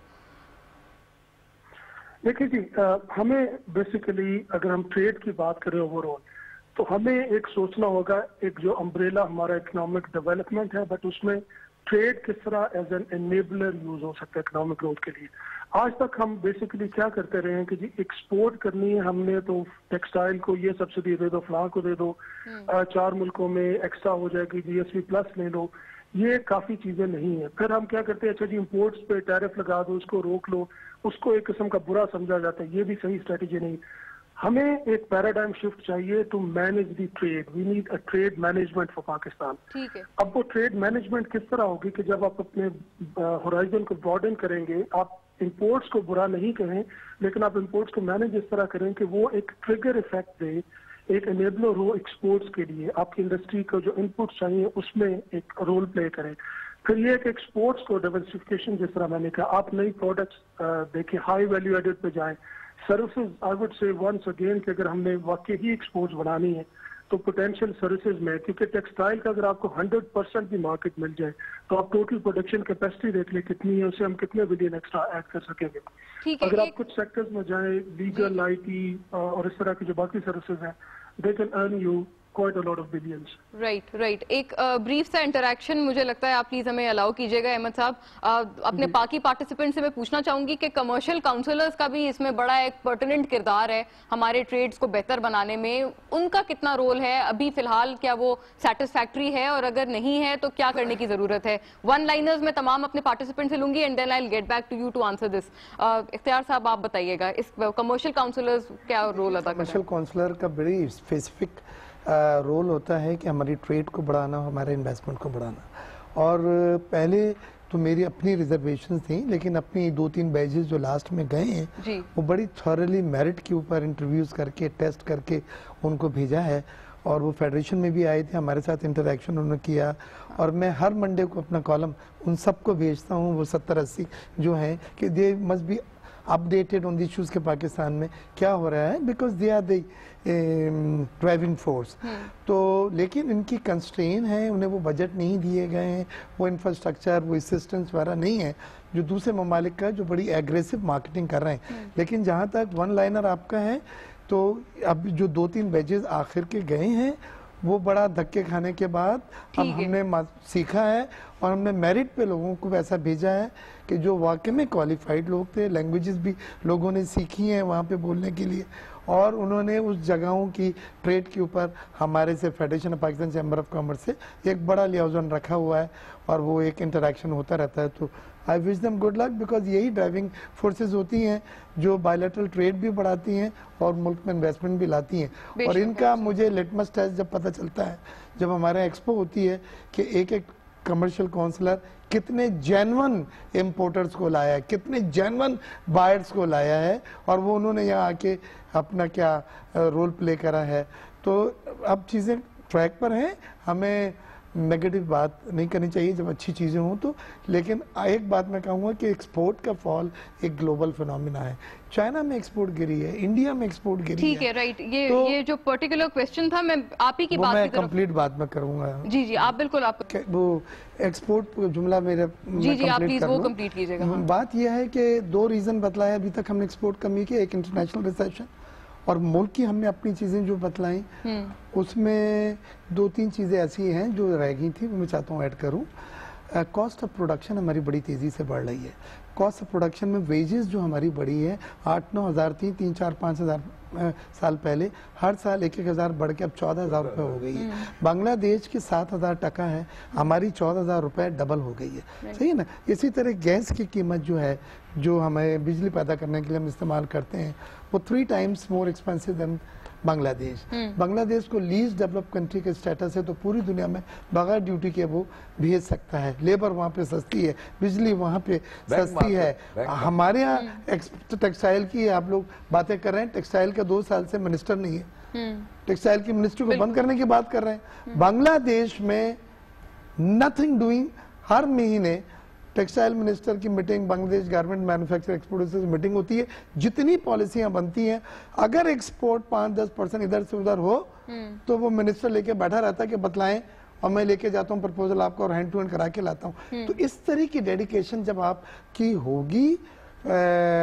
Speaker 5: देखिए जी, आ, हमें बेसिकली अगर हम ट्रेड की बात करें ओवरऑल तो हमें एक सोचना होगा, एक जो अम्ब्रेला हमारा इकोनॉमिक डेवलपमेंट है, बट उसमें ट्रेड किस तरह एज एन एनेबलर यूज हो सकता है इकोनॉमिक ग्रोथ के लिए। आज तक हम बेसिकली क्या करते रहे हैं कि जी एक्सपोर्ट करनी है हमने तो टेक्सटाइल को ये सब्सिडी दे दो, फलां को दे दो, आ, चार मुल्कों में एक्स्ट्रा हो जाएगी, जीएसपी प्लस ले लो, ये काफी चीजें नहीं है। फिर हम क्या करते हैं, अच्छा जी इंपोर्ट्स पे टैरिफ लगा दो, उसको रोक लो, उसको एक किस्म का बुरा समझा जाता है, ये भी सही स्ट्रेटेजी नहीं। हमें एक पैराडाइम शिफ्ट चाहिए to manage the trade, we need a trade management for Pakistan.
Speaker 1: ठीक है।
Speaker 5: अब वो ट्रेड मैनेजमेंट किस तरह होगी कि जब आप अपने होराइजन को ब्रॉडन करेंगे, आप इंपोर्ट्स को बुरा नहीं करें लेकिन आप इंपोर्ट्स को मैनेज इस तरह करें कि वो एक ट्रिगर इफेक्ट दे, एक एनेबलर हो एक्सपोर्ट्स के लिए, आपकी इंडस्ट्री को जो इनपुट चाहिए उसमें एक रोल प्ले करें। फिर ये एक एक्सपोर्ट्स को डाइवर्सिफिकेशन, जिस तरह मैंने कहा, आप नई प्रोडक्ट्स देखें, हाई वैल्यू एडेड पे जाएं, services I would say once again कि अगर हमने वाकई ही एक्सपोर्ट्स बनानी है तो पोटेंशियल सर्विसेज में, क्योंकि टेक्सटाइल का अगर आपको हंड्रेड परसेंट भी मार्केट मिल जाए तो आप टोटल प्रोडक्शन कैपेसिटी देख ले कितनी है, उसे हम कितने बिलियन एक्स्ट्रा ऐड कर सकेंगे। अगर आप कुछ सेक्टर्स में जाए, लीगल, आईटी और इस तरह की जो बाकी सर्विसेज हैं, they can earn you quite a lot of billions.
Speaker 1: Right, right. एक ब्रीफ uh, सा इंटरेक्शन मुझे लगता है आप प्लीज हमें अलाउ कीजिएगा अहमद साहब। uh, अपने बाकी पार्टिसिपेंट से मैं पूछना चाहूंगी कि कमर्शियल काउंसलर्स का भी इसमें बड़ा एक पर्टिनेंट किरदार है हमारे ट्रेड्स को बेहतर बनाने में, उनका कितना रोल है अभी फिलहाल, क्या वो सेटिस्फैक्ट्री है और अगर नहीं है तो क्या करने की जरूरत है? वन लाइनर्स में तमाम अपने पार्टिसिपेंट से लूंगी and then I will get back to you to answer this. Ikhtiar साहब आप बताइएगा, इस कमर्शियल काउंसलर्स क्या रोल अदा करते हैं?
Speaker 2: कमर्शियल काउंसलर का बड़ी स्पेसिफिक रोल होता है कि हमारी ट्रेड को बढ़ाना, हमारे इन्वेस्टमेंट को बढ़ाना। और पहले तो मेरी अपनी रिजर्वेशन थी, लेकिन अपनी दो तीन बैचेस जो लास्ट में गए हैं वो बड़ी थॉरली मेरिट के ऊपर इंटरव्यूज करके, टेस्ट करके उनको भेजा है। और वो फेडरेशन में भी आए थे, हमारे साथ इंटरेक्शन उन्होंने किया, और मैं हर मंडे को अपना कॉलम उन सबको भेजता हूँ, वो सत्तर अस्सी जो हैं, कि they must be updated on the issues के पाकिस्तान में क्या हो रहा है, because they are the driving force. तो लेकिन इनकी कंस्ट्रेन है, उन्हें वो बजट नहीं दिए गए हैं, वो इंफ्रास्ट्रक्चर, वो असिस्टेंस वगैरह नहीं है जो दूसरे ममालिक का जो बड़ी एग्रेसिव मार्केटिंग कर रहे हैं। लेकिन जहाँ तक वन लाइनर आपका है, तो अब जो दो तीन बैचेस आखिर के गए हैं वो बड़ा धक्के खाने के बाद अब हमने सीखा है और हमने मेरिट पे लोगों को वैसा भेजा है कि जो वाकई में क्वालिफाइड लोग थे, लैंग्वेजेस भी लोगों ने सीखी हैं वहाँ पे बोलने के लिए, और उन्होंने उस जगहों की ट्रेड के ऊपर हमारे से federation of Pakistan chamber of commerce से एक बड़ा लियाजन रखा हुआ है और वो एक इंटरेक्शन होता रहता है। तो I wish them good luck, because यही ड्राइविंग फोर्सेस होती हैं जो बायलैटरल ट्रेड भी बढ़ाती हैं और मुल्क में इन्वेस्टमेंट भी लाती हैं। और इनका मुझे लिटमस टेस्ट जब पता चलता है, जब हमारे एक्सपो होती है, कि एक एक कमर्शियल काउंसलर कितने जेन्युइन इम्पोर्टर्स को लाया है, कितने जेन्युइन बायर्स को लाया है, और वो उन्होंने यहाँ आके अपना क्या रोल प्ले करा है। तो अब चीज़ें ट्रैक पर हैं, हमें नेगेटिव बात नहीं करनी चाहिए जब अच्छी चीज़ें हों तो। लेकिन एक बात मैं कहूँगा कि एक्सपोर्ट का फॉल एक ग्लोबल फिनोमिना है। चाइना में एक्सपोर्ट गिरी है, इंडिया में एक्सपोर्ट गिरी है।
Speaker 1: ठीक है, राइट। ये तो ये जो पर्टिकुलर क्वेश्चन था, मैं आप ही की बात
Speaker 2: मैं कंप्लीट बात में करूँगा।
Speaker 1: जी जी, आप बिल्कुल, आप
Speaker 2: वो एक्सपोर्ट जुमला मेरा
Speaker 1: जी जी आप प्लीज वो कंप्लीट कीजिएगा।
Speaker 2: बात यह है कि दो रीज़न बतलाया अभी तक हमने एक्सपोर्ट कमी की, एक इंटरनेशनल रिसेशन और मुल्क की हमने अपनी चीज़ें जो बतलाई, उसमें दो तीन चीज़ें ऐसी हैं जो रह गई थी, मैं चाहता हूँ ऐड करूँ। कॉस्ट ऑफ प्रोडक्शन हमारी बड़ी तेजी से बढ़ रही है। कॉस्ट ऑफ प्रोडक्शन में वेजेस जो हमारी बढ़ी है आठ नौ हज़ार थी, तीन चार पाँच हज़ार साल पहले, हर साल एक एक हज़ार बढ़ के अब चौदह हज़ार रुपये हो गई है। बांग्लादेश की सात हज़ार टका है, हमारी चौदह हज़ार रुपये डबल हो गई है। सही है ना। इसी तरह गैस की कीमत जो है, जो हमें बिजली पैदा करने के लिए हम इस्तेमाल करते हैं, वो three times more expensive than Bangladesh. Bangladesh को लीस्ट डेवलप कंट्री के स्टेटस है, तो पूरी दुनिया में बगैर ड्यूटी के वो भेज सकता है। लेबर वहाँ पे सस्ती है, बिजली वहाँ पे सस्ती है। हमारे यहाँ टेक्सटाइल की आप लोग बातें कर रहे हैं, टेक्सटाइल का दो साल से मिनिस्टर नहीं है, टेक्सटाइल की मिनिस्ट्री को बंद करने की बात कर रहे हैं। बांग्लादेश में नथिंग डूइंग, हर महीने टेक्सटाइल मिनिस्टर की meeting, Bangladesh garment manufacturer exporters की मीटिंग होती है, जितनी पॉलिसियां बनती हैं, अगर एक्सपोर्ट पाँच दस परसेंट इधर से उधर हो तो वो मिनिस्टर लेके बैठा रहता है कि बतलाएं और मैं लेके जाता हूं प्रपोजल आपको और हैंड टू हैंड करा के लाता हूं। तो इस तरह की डेडिकेशन जब आपकी होगी आ,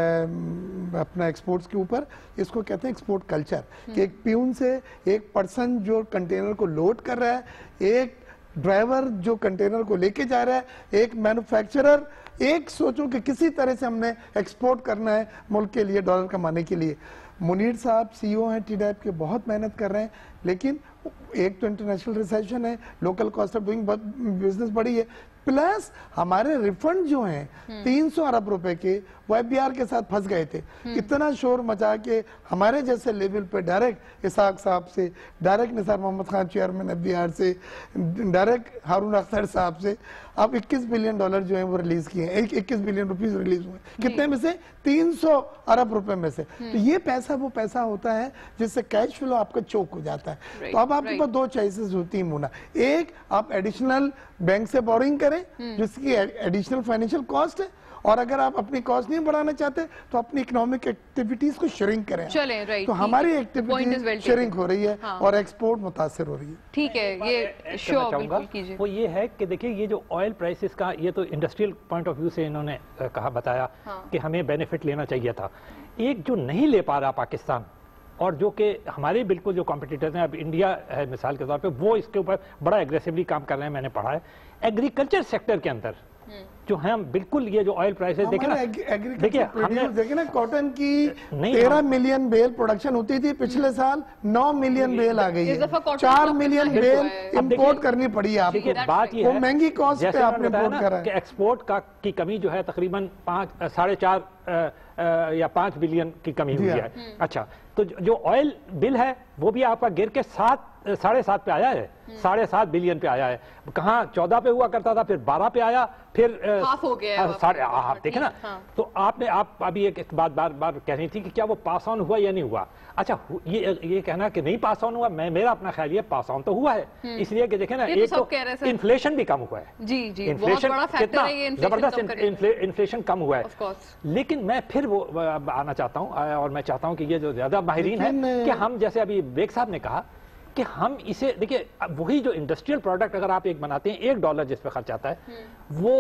Speaker 2: अपना एक्सपोर्ट्स के ऊपर, इसको कहते हैं एक्सपोर्ट कल्चर, कि एक प्यून से एक पर्सन जो कंटेनर को लोड कर रहा है, एक ड्राइवर जो कंटेनर को लेके जा रहा है, एक मैन्युफैक्चरर, एक सोचो कि किसी तरह से हमने एक्सपोर्ट करना है मुल्क के लिए, डॉलर कमाने के लिए। मुनीर साहब सीईओ हैं टी डैप के, बहुत मेहनत कर रहे हैं, लेकिन एक तो इंटरनेशनल रिसेशन है, local cost of doing business बढ़ी है, प्लस हमारे रिफंड जो हैं तीन सौ अरब रुपए के, वो एफबीआर के साथ फंस गए थे। इतना शोर मचा के हमारे जैसे लेवल पे डायरेक्ट इसाक साहब से, direct Nisar Mohammad Khan chairman FBR से, डायरेक्ट हारून अख्तर साहब से अब इक्कीस बिलियन डॉलर जो है वो रिलीज किए हैं, इक्कीस बिलियन रुपीस रिलीज हुए। कितने में से? तीन सौ अरब रुपए में से। तो ये पैसा वो पैसा होता है जिससे कैश फ्लो आपका चोक हो जाता है। तो अब आपके पास दो चॉइसेस होती है मुना, एक आप एडिशनल बैंक से बोरिंग करें जिसकी एडिशनल फाइनेंशियल कॉस्ट है, और अगर आप अपनी कॉस्ट नहीं बढ़ाना चाहते तो अपनी इकोनॉमिक एक्टिविटीज को श्रिंक करें।
Speaker 1: चलें, राइट।
Speaker 2: तो हमारी एक्टिविटी श्रिंक हो रही है, हाँ। और एक्सपोर्ट मुतासिर हो रही है। ठीक
Speaker 1: है, ये शो बिल्कुल कीजिए।
Speaker 3: वो ये है कि देखिए, ये जो ऑयल प्राइसेस का, ये तो इंडस्ट्रियल पॉइंट ऑफ व्यू से इन्होंने कहा, बताया हाँ। कि हमें बेनिफिट लेना चाहिए था। एक जो नहीं ले पा रहा पाकिस्तान, और जो कि हमारे बिल्कुल जो कॉम्पिटिटर्स हैं, अब इंडिया है मिसाल के तौर पे, वो इसके ऊपर बड़ा एग्रेसिवली काम कर रहे हैं, मैंने पढ़ा है। एग्रीकल्चर सेक्टर के अंदर जो है, हम बिल्कुल ये जो ऑयल प्राइसेस देखें ना, देखिए हमने
Speaker 2: देखे ना, कॉटन की तेरह मिलियन बेल प्रोडक्शन होती थी, पिछले साल नौ मिलियन बेल आ गई है, चार मिलियन बेल इंपोर्ट करनी पड़ी है आपको।
Speaker 3: बात ये है,
Speaker 2: महंगी कॉस्ट पे आपने इंपोर्ट करा
Speaker 3: कि एक्सपोर्ट का की कमी जो है तकरीबन पाँच साढ़े चार या पाँच बिलियन की कमी हुई है। अच्छा, तो जो ऑयल बिल है वो भी आपका गिर के सात साढ़े सात पे आया है, साढ़े सात बिलियन पे आया है। कहाँ चौदह पे हुआ करता था, फिर बारह पे आया, फिर
Speaker 1: हाफ हो गया
Speaker 3: साढ़े, आप देखे ना। हाँ। तो आपने आप अभी एक बात बार बार कह रही थी कि क्या वो पास ऑन हुआ या नहीं हुआ। अच्छा, ये ये कहना कि नहीं पास ऑन हुआ, मैं मेरा अपना ख्याल ये पास ऑन तो हुआ है, इसलिए कि देखे ना, एक तो इन्फ्लेशन भी कम हुआ है।
Speaker 1: जी जी,
Speaker 3: इन्फ्लेशन कितना जबरदस्त इन्फ्लेशन कम हुआ है। लेकिन मैं फिर वो आना चाहता हूँ, और मैं चाहता हूँ कि ये जो ज्यादा माहिरीन है, कि हम जैसे अभी बेग साहब ने कहा कि हम इसे देखिए, वही जो इंडस्ट्रियल प्रोडक्ट अगर आप एक बनाते हैं, एक डॉलर जिस पे खर्च आता है, वो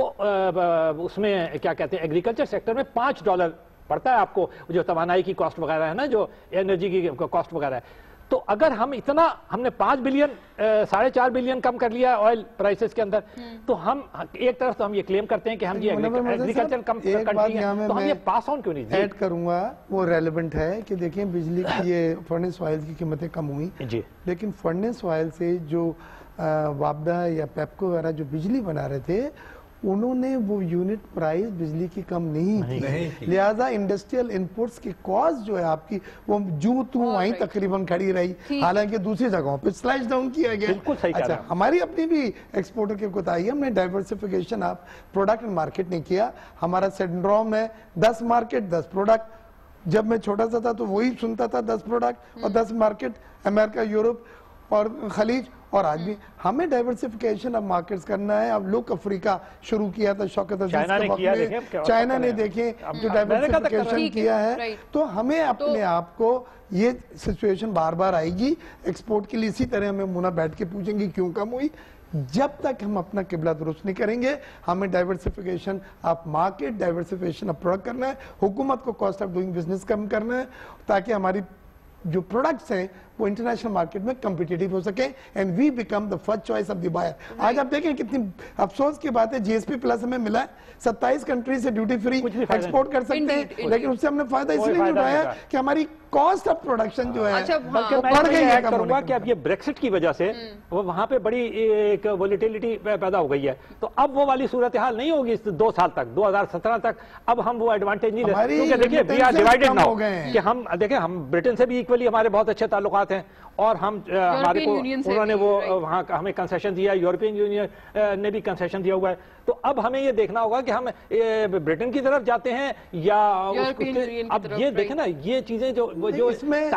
Speaker 3: उसमें क्या कहते हैं, एग्रीकल्चर सेक्टर में पाँच डॉलर पड़ता है आपको, जो तवानाई की कॉस्ट वगैरह है ना, जो एनर्जी की कॉस्ट वगैरह है। तो अगर हम इतना, हमने पाँच बिलियन साढ़े चार बिलियन कम कर लिया ऑयल प्राइसेस के अंदर, तो हम एक तरफ तो हम ये क्लेम करते हैं कि हम ये एग्रीकल्चर कम कंट्री हैं, तो हम ये पास ऑन क्यों नहीं
Speaker 2: ऐड करूंगा, वो रेलेवेंट है कि देखिए, बिजली की ये फर्नेस ऑयल की कीमतें कम हुई जी, लेकिन फर्नेस ऑयल से जो वापडा या पेप्को वगैरह जो बिजली बना रहे थे, उन्होंने वो यूनिट प्राइस बिजली की कम नहीं, नहीं की, लिहाजा इंडस्ट्रियल इनपुट्स की कॉस्ट जो है आपकी, वो जू तू वहीं तकरीबन खड़ी रही, हालांकि दूसरी जगहों पे स्लाइड डाउन किया गया।
Speaker 3: बिल्कुल सही।
Speaker 2: अच्छा, हमारी अपनी भी एक्सपोर्टर की कोताही है, हमने diversification of product and market नहीं किया। हमारा सिंड्रोम है दस मार्केट दस प्रोडक्ट। जब मैं छोटा सा था तो वही सुनता था, दस प्रोडक्ट और दस मार्केट, अमेरिका, यूरोप और खलीज। और आज भी हमें डाइवर्सिफिकेशन ऑफ मार्केट्स करना है। अब लुक अफ्रीका शुरू किया था शौकत अजीज के वक्त में, चाइना ने देखे जो डाइवर्सिफिकेशन किया है, तो हमें अपने आप को, ये सिचुएशन बार बार आएगी एक्सपोर्ट के लिए, इसी तरह हमें मुना बैठ के पूछेंगे क्यों कम हुई। जब तक हम अपना किबला दुरुस्त नहीं करेंगे, हमें diversification of market, diversification of product करना है, हुकूमत को कॉस्ट ऑफ डूइंग बिजनेस कम करना है, ताकि हमारी जो प्रोडक्ट्स हैं वो इंटरनेशनल मार्केट में कम्पिटिटिव हो सके and we become the first choice of the buyer. आज आप देखें कितनी अफसोस की बात है, जीएसपी प्लस हमें मिला है, सत्ताईस कंट्री से ड्यूटी फ्री एक्सपोर्ट कर सकते हैं, लेकिन उससे हमने फायदा इसलिए नहीं उठाया कि हमारी कॉस्ट ऑफ प्रोडक्शन जो है बढ़ गई है।
Speaker 3: करूंगा कि अब ये ब्रेक्सिट की वजह से वो वहां पे बड़ी एक वोलेटिलिटी पैदा हो गई है, तो अब वो वाली सूरत हाल नहीं होगी इस दो साल तक, दो हजार सत्रह तक। अब हम वो एडवांटेज नहीं ले, क्योंकि देखिए वी आर डिवाइडेड नाउ कि हम देखिए हम ब्रिटेन से भी इक्वली हमारे बहुत अच्छे ताल्लुकात हैं और हम हमारे को उन्होंने वो वहाँ हमें कंसेशन दिया, यूरोपियन यूनियन ने भी कंसेशन दिया हुआ है। तो अब हमें ये देखना होगा कि हम ब्रिटेन की तरफ जाते हैं या अब ये देखें ना, ये चीजें जो जो
Speaker 2: इसमें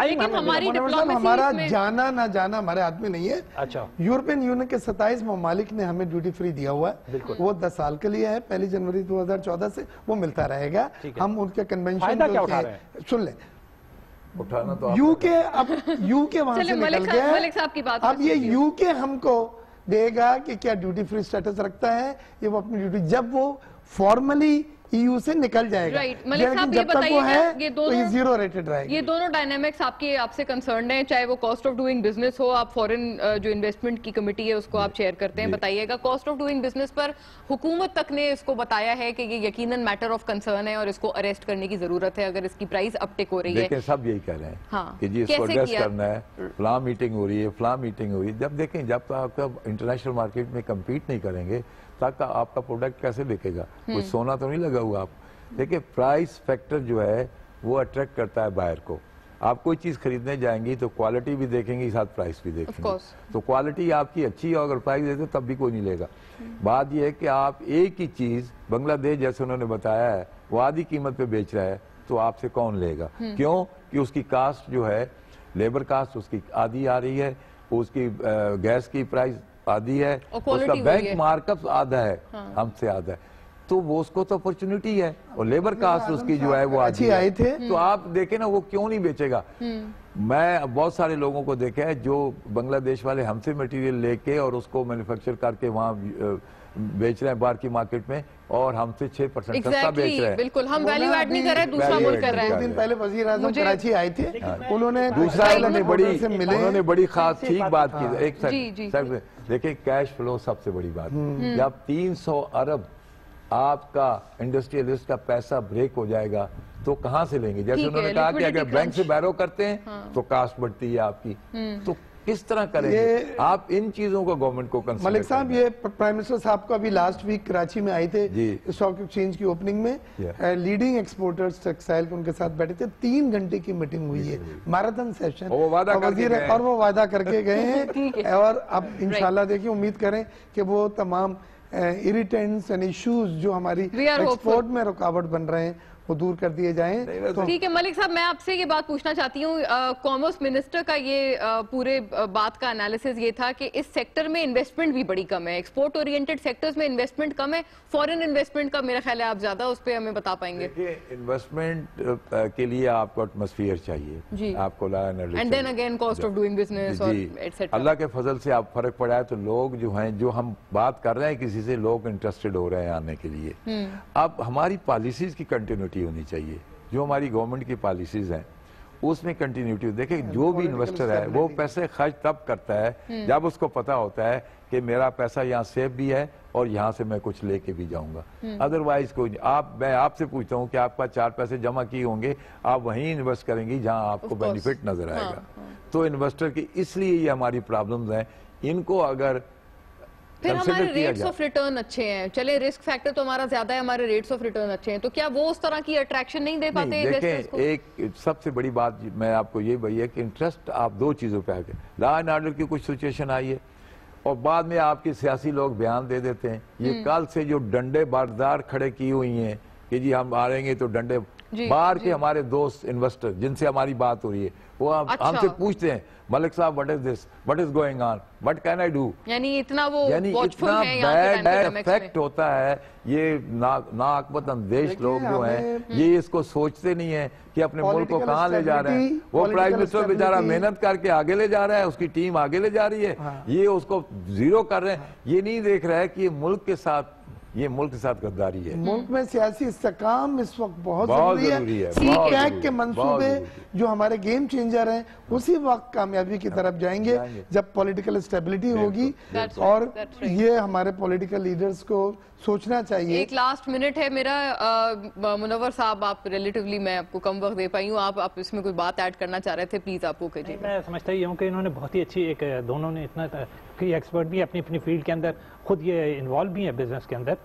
Speaker 2: हमारा जाना ना जाना हमारे हाथ में नहीं है।
Speaker 3: अच्छा,
Speaker 2: यूरोपियन यूनियन के सत्ताईस ममालिक ने हमें ड्यूटी फ्री दिया हुआ है, वो दस साल के लिए है, पहली जनवरी दो हजार चौदह से वो मिलता रहेगा। हम उनके कन्वेंशन सुन ले,
Speaker 4: उठाना तो
Speaker 2: यूके अब यूके वहां से निकल गया, अब ये यूके हमको देगा कि क्या ड्यूटी फ्री स्टेटस रखता है, ये वो अपनी ड्यूटी जब वो फॉर्मली ईयू से निकल जाएगा।
Speaker 1: राइट, मलिक साहब ये बताइए ये दोनों
Speaker 2: तो ये जीरो रेटेड रहेगा।
Speaker 1: ये दोनों डायनामिक्स आपके आपसे कंसर्न है, चाहे वो कॉस्ट ऑफ डूइंग बिजनेस हो, आप फॉरेन जो इन्वेस्टमेंट की कमेटी है उसको आप चेयर करते हैं, बताइएगा कॉस्ट ऑफ डूइंग बिजनेस पर हुकूमत तक ने इसको बताया है कि ये यकीनन मैटर ऑफ कंसर्न है और इसको अरेस्ट करने की जरूरत है अगर इसकी प्राइस अपटिक हो रही है।
Speaker 4: सब यही कह रहे हैं हाँ, कि जी इसको एड्रेस करना है, फ्ला मीटिंग हो रही है, फ्ला मीटिंग हो रही है। जब देखें जब तक आपका इंटरनेशनल मार्केट में कम्पीट नहीं करेंगे तक आपका प्रोडक्ट कैसे बिकेगा? कोई सोना तो नहीं लगा हुआ आप। देखिए प्राइस फैक्टर जो है वो अट्रैक्ट करता है बायर को। आप कोई चीज खरीदने जाएंगी तो क्वालिटी भी देखेंगे, साथ प्राइस भी देखेंगे। तो क्वालिटी आपकी अच्छी है, अगर प्राइस देते तब भी कोई नहीं लेगा। बात यह है कि आप एक ही चीज बांग्लादेश जैसे उन्होंने बताया है वो आधी कीमत पे बेच रहा है, तो आपसे कौन लेगा? क्यों कि उसकी कास्ट जो है, लेबर कास्ट उसकी आधी आ रही है, उसकी गैस की प्राइस आधी है, उसका बैंक मार्कअप आधा है, हमसे आधा है, तो वो उसको तो अपॉर्चुनिटी है और लेबर कास्ट उसकी जो है वो अच्छी आई थे। तो आप देखें ना वो क्यों नहीं बेचेगा? मैं बहुत सारे लोगों को देखा है जो बांग्लादेश वाले हमसे मटेरियल लेके और उसको मैन्युफैक्चर करके वहाँ बेच रहे हैं बाहर की मार्केट में और हमसे छह परसेंट सस्ता बेच रहे हैं।
Speaker 1: बिल्कुल, हम वैल्यू ऐड नहीं कर रहे, दूसरा मुल्क कर रहे हैं।
Speaker 2: दिन पहले वजीर आजम कराची आए थे, उन्होंने
Speaker 4: दूसरा उन्होंने बड़ी उन्होंने बड़ी खास ठीक बात की। एक सेकंड देखिए, कैश फ्लो सबसे बड़ी बात। जब तीन सौ अरब आपका इंडस्ट्रियलिस्ट का पैसा ब्रेक हो जाएगा तो कहां से लेंगे? जैसे उन्होंने कहा कि अगर बैंक से बैरो करते हैं हाँ। तो कास्ट बढ़ती है आपकी, तो किस तरह करेंगे आप? इन चीजों को गवर्नमेंट को कंसीडर।
Speaker 2: मलिक साहब, ये प्राइम मिनिस्टर साहब को अभी लास्ट वीक कराची में आए थे स्टॉक एक्सचेंज की ओपनिंग में, लीडिंग एक्सपोर्टर्स टेक्सटाइल के उनके साथ बैठे थे, तीन घंटे की मीटिंग हुई है, मैराथन सेशन, और वो वादा करके गए हैं और अब इंशाल्लाह देखिए उम्मीद करें कि वो तमाम इरिटेंट्स एंड इश्यूज जो हमारी एक्सपोर्ट में रुकावट बन रहे हैं वो दूर कर दिए जाएं।
Speaker 1: तो ठीक है मलिक साहब, मैं आपसे ये बात पूछना चाहती हूँ, कॉमर्स मिनिस्टर का ये आ, पूरे बात का एनालिसिस ये था कि इस सेक्टर में इन्वेस्टमेंट भी बड़ी कम है, एक्सपोर्ट ओरिएंटेड सेक्टर्स में इन्वेस्टमेंट कम है, फॉरेन इन्वेस्टमेंट का मेरा ख्याल है आप ज्यादा उस पर हमें बता पाएंगे।
Speaker 4: इन्वेस्टमेंट के लिए आपको एटमॉस्फेयर चाहिए, आपको
Speaker 1: and then again cost of doing business और एटसेट्रा।
Speaker 4: अल्लाह के फजल से आप फर्क पड़ा है तो लोग जो हैं, जो हम बात कर रहे हैं किसी से, लोग इंटरेस्टेड हो रहे हैं आने के लिए। अब हमारी पॉलिसीज की कंटिन्यूटी होनी चाहिए, जो हमारी गवर्नमेंट की पॉलिसीज हैं उसमें कंटिन्यूटी। देखिए जो भी इन्वेस्टर है वो पैसे खर्च तब करता है जब उसको पता होता है कि मेरा पैसा यहाँ सेफ भी है और यहाँ से मैं कुछ लेके भी जाऊंगा। अदरवाइज कोई आप मैं आपसे पूछता हूँ कि आपका चार पैसे जमा किए होंगे, आप वहीं इन्वेस्ट करेंगी जहाँ आपको बेनिफिट नजर आएगा। हाँ, हाँ। तो इन्वेस्टर की इसलिए ये हमारी प्रॉब्लम्स हैं, इनको अगर
Speaker 1: फिर हमारे रेट्स ऑफ रिटर्न अच्छे हैं, चले रिस्क फैक्टर तो हमारा ज्यादा है, हमारे रेट्स ऑफ रिटर्न अच्छे हैं, तो क्या वो उस तरह की अट्रैक्शन नहीं दे पाते हैं इन्वेस्टर्स को?
Speaker 4: एक सबसे बड़ी बात मैं आपको ये वही है कि इंटरेस्ट आप दो चीजों पे आके, लॉ एंड ऑर्डर की कुछ सिचुएशन आई है और बाद में आपके सियासी लोग बयान दे देते हैं। ये कल से जो डंडे बारदार खड़े की हुई हैं कि जी हम आ रहेंगे तो डंडे, बाहर के हमारे दोस्त इन्वेस्टर जिनसे हमारी बात हो रही है वो अच्छा। हमसे पूछते हैं मलिक साहब what is this, what is going on, what can I do?
Speaker 1: यानी इतना वो
Speaker 4: यानी इतना बैड इफेक्ट होता है। ये नाकबत अंदेश लोग जो हैं ये इसको सोचते नहीं है कि अपने मुल्क को कहाँ ले जा रहे हैं। वो प्राइम मिनिस्टर बेचारा मेहनत करके आगे ले जा रहा है, उसकी टीम आगे ले जा रही है, ये उसको जीरो कर रहे हैं। ये नहीं देख रहा है कि मुल्क के साथ ये मुल्क के साथ गद्दारी है।
Speaker 2: मुल्क में सियासी इस्तेकाम इस वक्त बहुत,
Speaker 4: बहुत
Speaker 2: जरूरी
Speaker 4: जरूरी है।
Speaker 2: सी पैक के मंसूबे जो हमारे गेम चेंजर हैं उसी वक्त कामयाबी की तरफ जाएंगे जब पॉलिटिकल स्टेबिलिटी होगी, और ये हमारे पॉलिटिकल लीडर्स को सोचना चाहिए।
Speaker 1: एक लास्ट मिनट है मेरा, मुनव्वर साहब, आप रिलेटिवली मैं आपको कम वक्त दे पाई हूँ, आप आप इसमें कोई बात ऐड करना चाह रहे थे, प्लीज आपको कहिए।
Speaker 3: मैं समझता ही हूँ कि इन्होंने बहुत ही अच्छी एक, दोनों ने इतना कि एक्सपर्ट भी अपनी अपनी फील्ड के अंदर खुद ये इन्वॉल्व भी है बिजनेस के अंदर।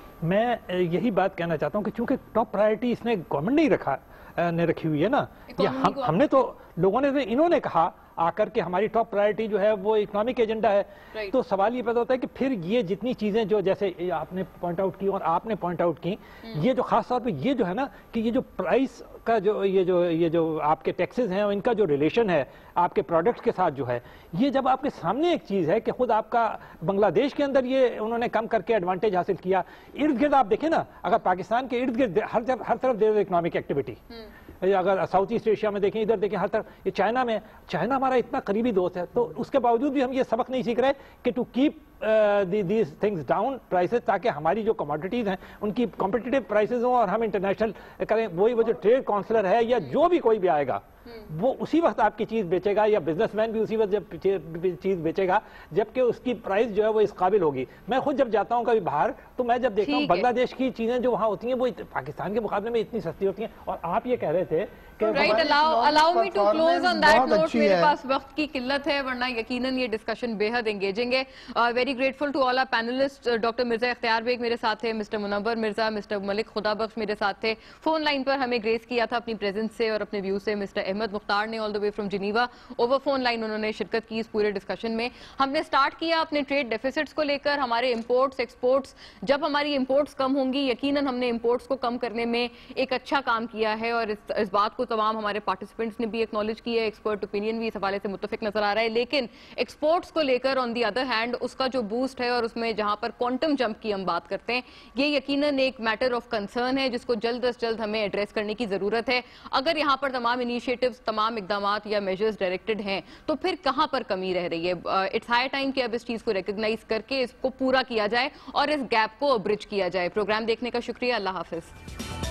Speaker 3: मैं यही बात कहना चाहता हूँ कि चूंकि टॉप प्रायोरिटी इसने गवर्नमेंट नहीं रखा ने रखी हुई है ना, या हम हमने तो लोगों ने, इन्होंने कहा आकर के हमारी टॉप प्रायोरिटी जो है वो इकोनॉमिक एजेंडा है। तो सवाल ये पैदा होता है कि फिर ये जितनी चीजें जो जैसे आपने पॉइंट आउट की और आपने पॉइंट आउट की, ये जो खास तौर पे ये जो है ना कि ये जो प्राइस का जो ये जो ये जो आपके टैक्सेस हैं इनका जो रिलेशन है आपके प्रोडक्ट्स के साथ जो है, ये जब आपके सामने एक चीज है कि खुद आपका बांग्लादेश के अंदर ये उन्होंने कम करके एडवांटेज हासिल किया, इर्द गिर्द आप देखें ना, अगर पाकिस्तान के इर्द गिर्द हर हर तरफ देर इकोनॉमिक एक्टिविटी, अगर साउथ ईस्ट एशिया में देखें, इधर देखें, हर तरफ, ये चाइना में, चाइना हमारा इतना करीबी दोस्त है, तो उसके बावजूद भी हम ये सबक नहीं सीख रहे कि to keep these things down prices, ताकि हमारी जो कमोडिटीज हैं उनकी कॉम्पिटिटिव प्राइसेस हों और हम इंटरनेशनल करें। वही वो जो ट्रेड काउंसलर है या जो भी कोई भी आएगा वो उसी वक्त आपकी चीज बेचेगा, या बिजनेसमैन भी उसी वक्त जब चीज बेचेगा जबकि उसकी प्राइस जो है वो इस काबिल होगी। मैं खुद जब जाता हूँ कभी बाहर, तो मैं जब देखता हूँ बांग्लादेश की चीजें जो वहाँ होती हैं वो पाकिस्तान के मुकाबले में इतनी सस्ती होती हैं। और आप ये कह रहे थे
Speaker 1: right, allow allow me to close on that note, मेरे पास वक्त की किल्लत है, वरना यकीनन ये डिस्कशन बेहद एंगेजिंग है। Very grateful to all our panelist, doctor Mirza इख्तियार बेग मेरे साथ थे, मिस्टर मुनव्वर मिर्जा, मिस्टर मलिक खुदाबख्श मेरे साथ थे। फोन लाइन पर हमें ग्रेस किया था अपनी प्रेजेंस से और अपने व्यू से मिस्टर अहमद मुख्तार ने all the way from Geneva, over phone line उन्होंने शिरकत की इस पूरे डिस्कशन में। हमने स्टार्ट किया अपने ट्रेड डेफिसिट्स को लेकर, हमारे इंपोर्ट्स एक्सपोर्ट्स, जब हमारी इंपोर्ट्स कम होंगी यकीनन हमने इंपोर्ट्स को कम करने में एक अच्छा काम किया है, और इस, इस बात को तमाम हमारे पार्टिसिपेंट्स ने भी एक्नॉलेज किया है, एक्सपर्ट ओपिनियन भी इस हवाले से मुत्तफिक नजर आ रहा है। लेकिन एक्सपोर्ट्स को लेकर ऑन दी अदर हैंड उसका जो बूस्ट है और उसमें जहां पर क्वांटम जंप की हम बात करते हैं, ये यकीनन एक मैटर ऑफ कंसर्न है जिसको जल्द अज जल्द हमें एड्रेस करने की जरूरत है। अगर यहां पर तमाम इनिशिएटिव्स, तमाम इकदाम या मेजर्स डायरेक्टेड हैं, तो फिर कहां पर कमी रह रही है? इट्स हाई टाइम कि अब इस चीज को रिकॉग्नाइज करके इसको पूरा किया जाए और इस गैप को ब्रिज किया जाए। प्रोग्राम देखने का शुक्रिया, अल्लाह हाफिज।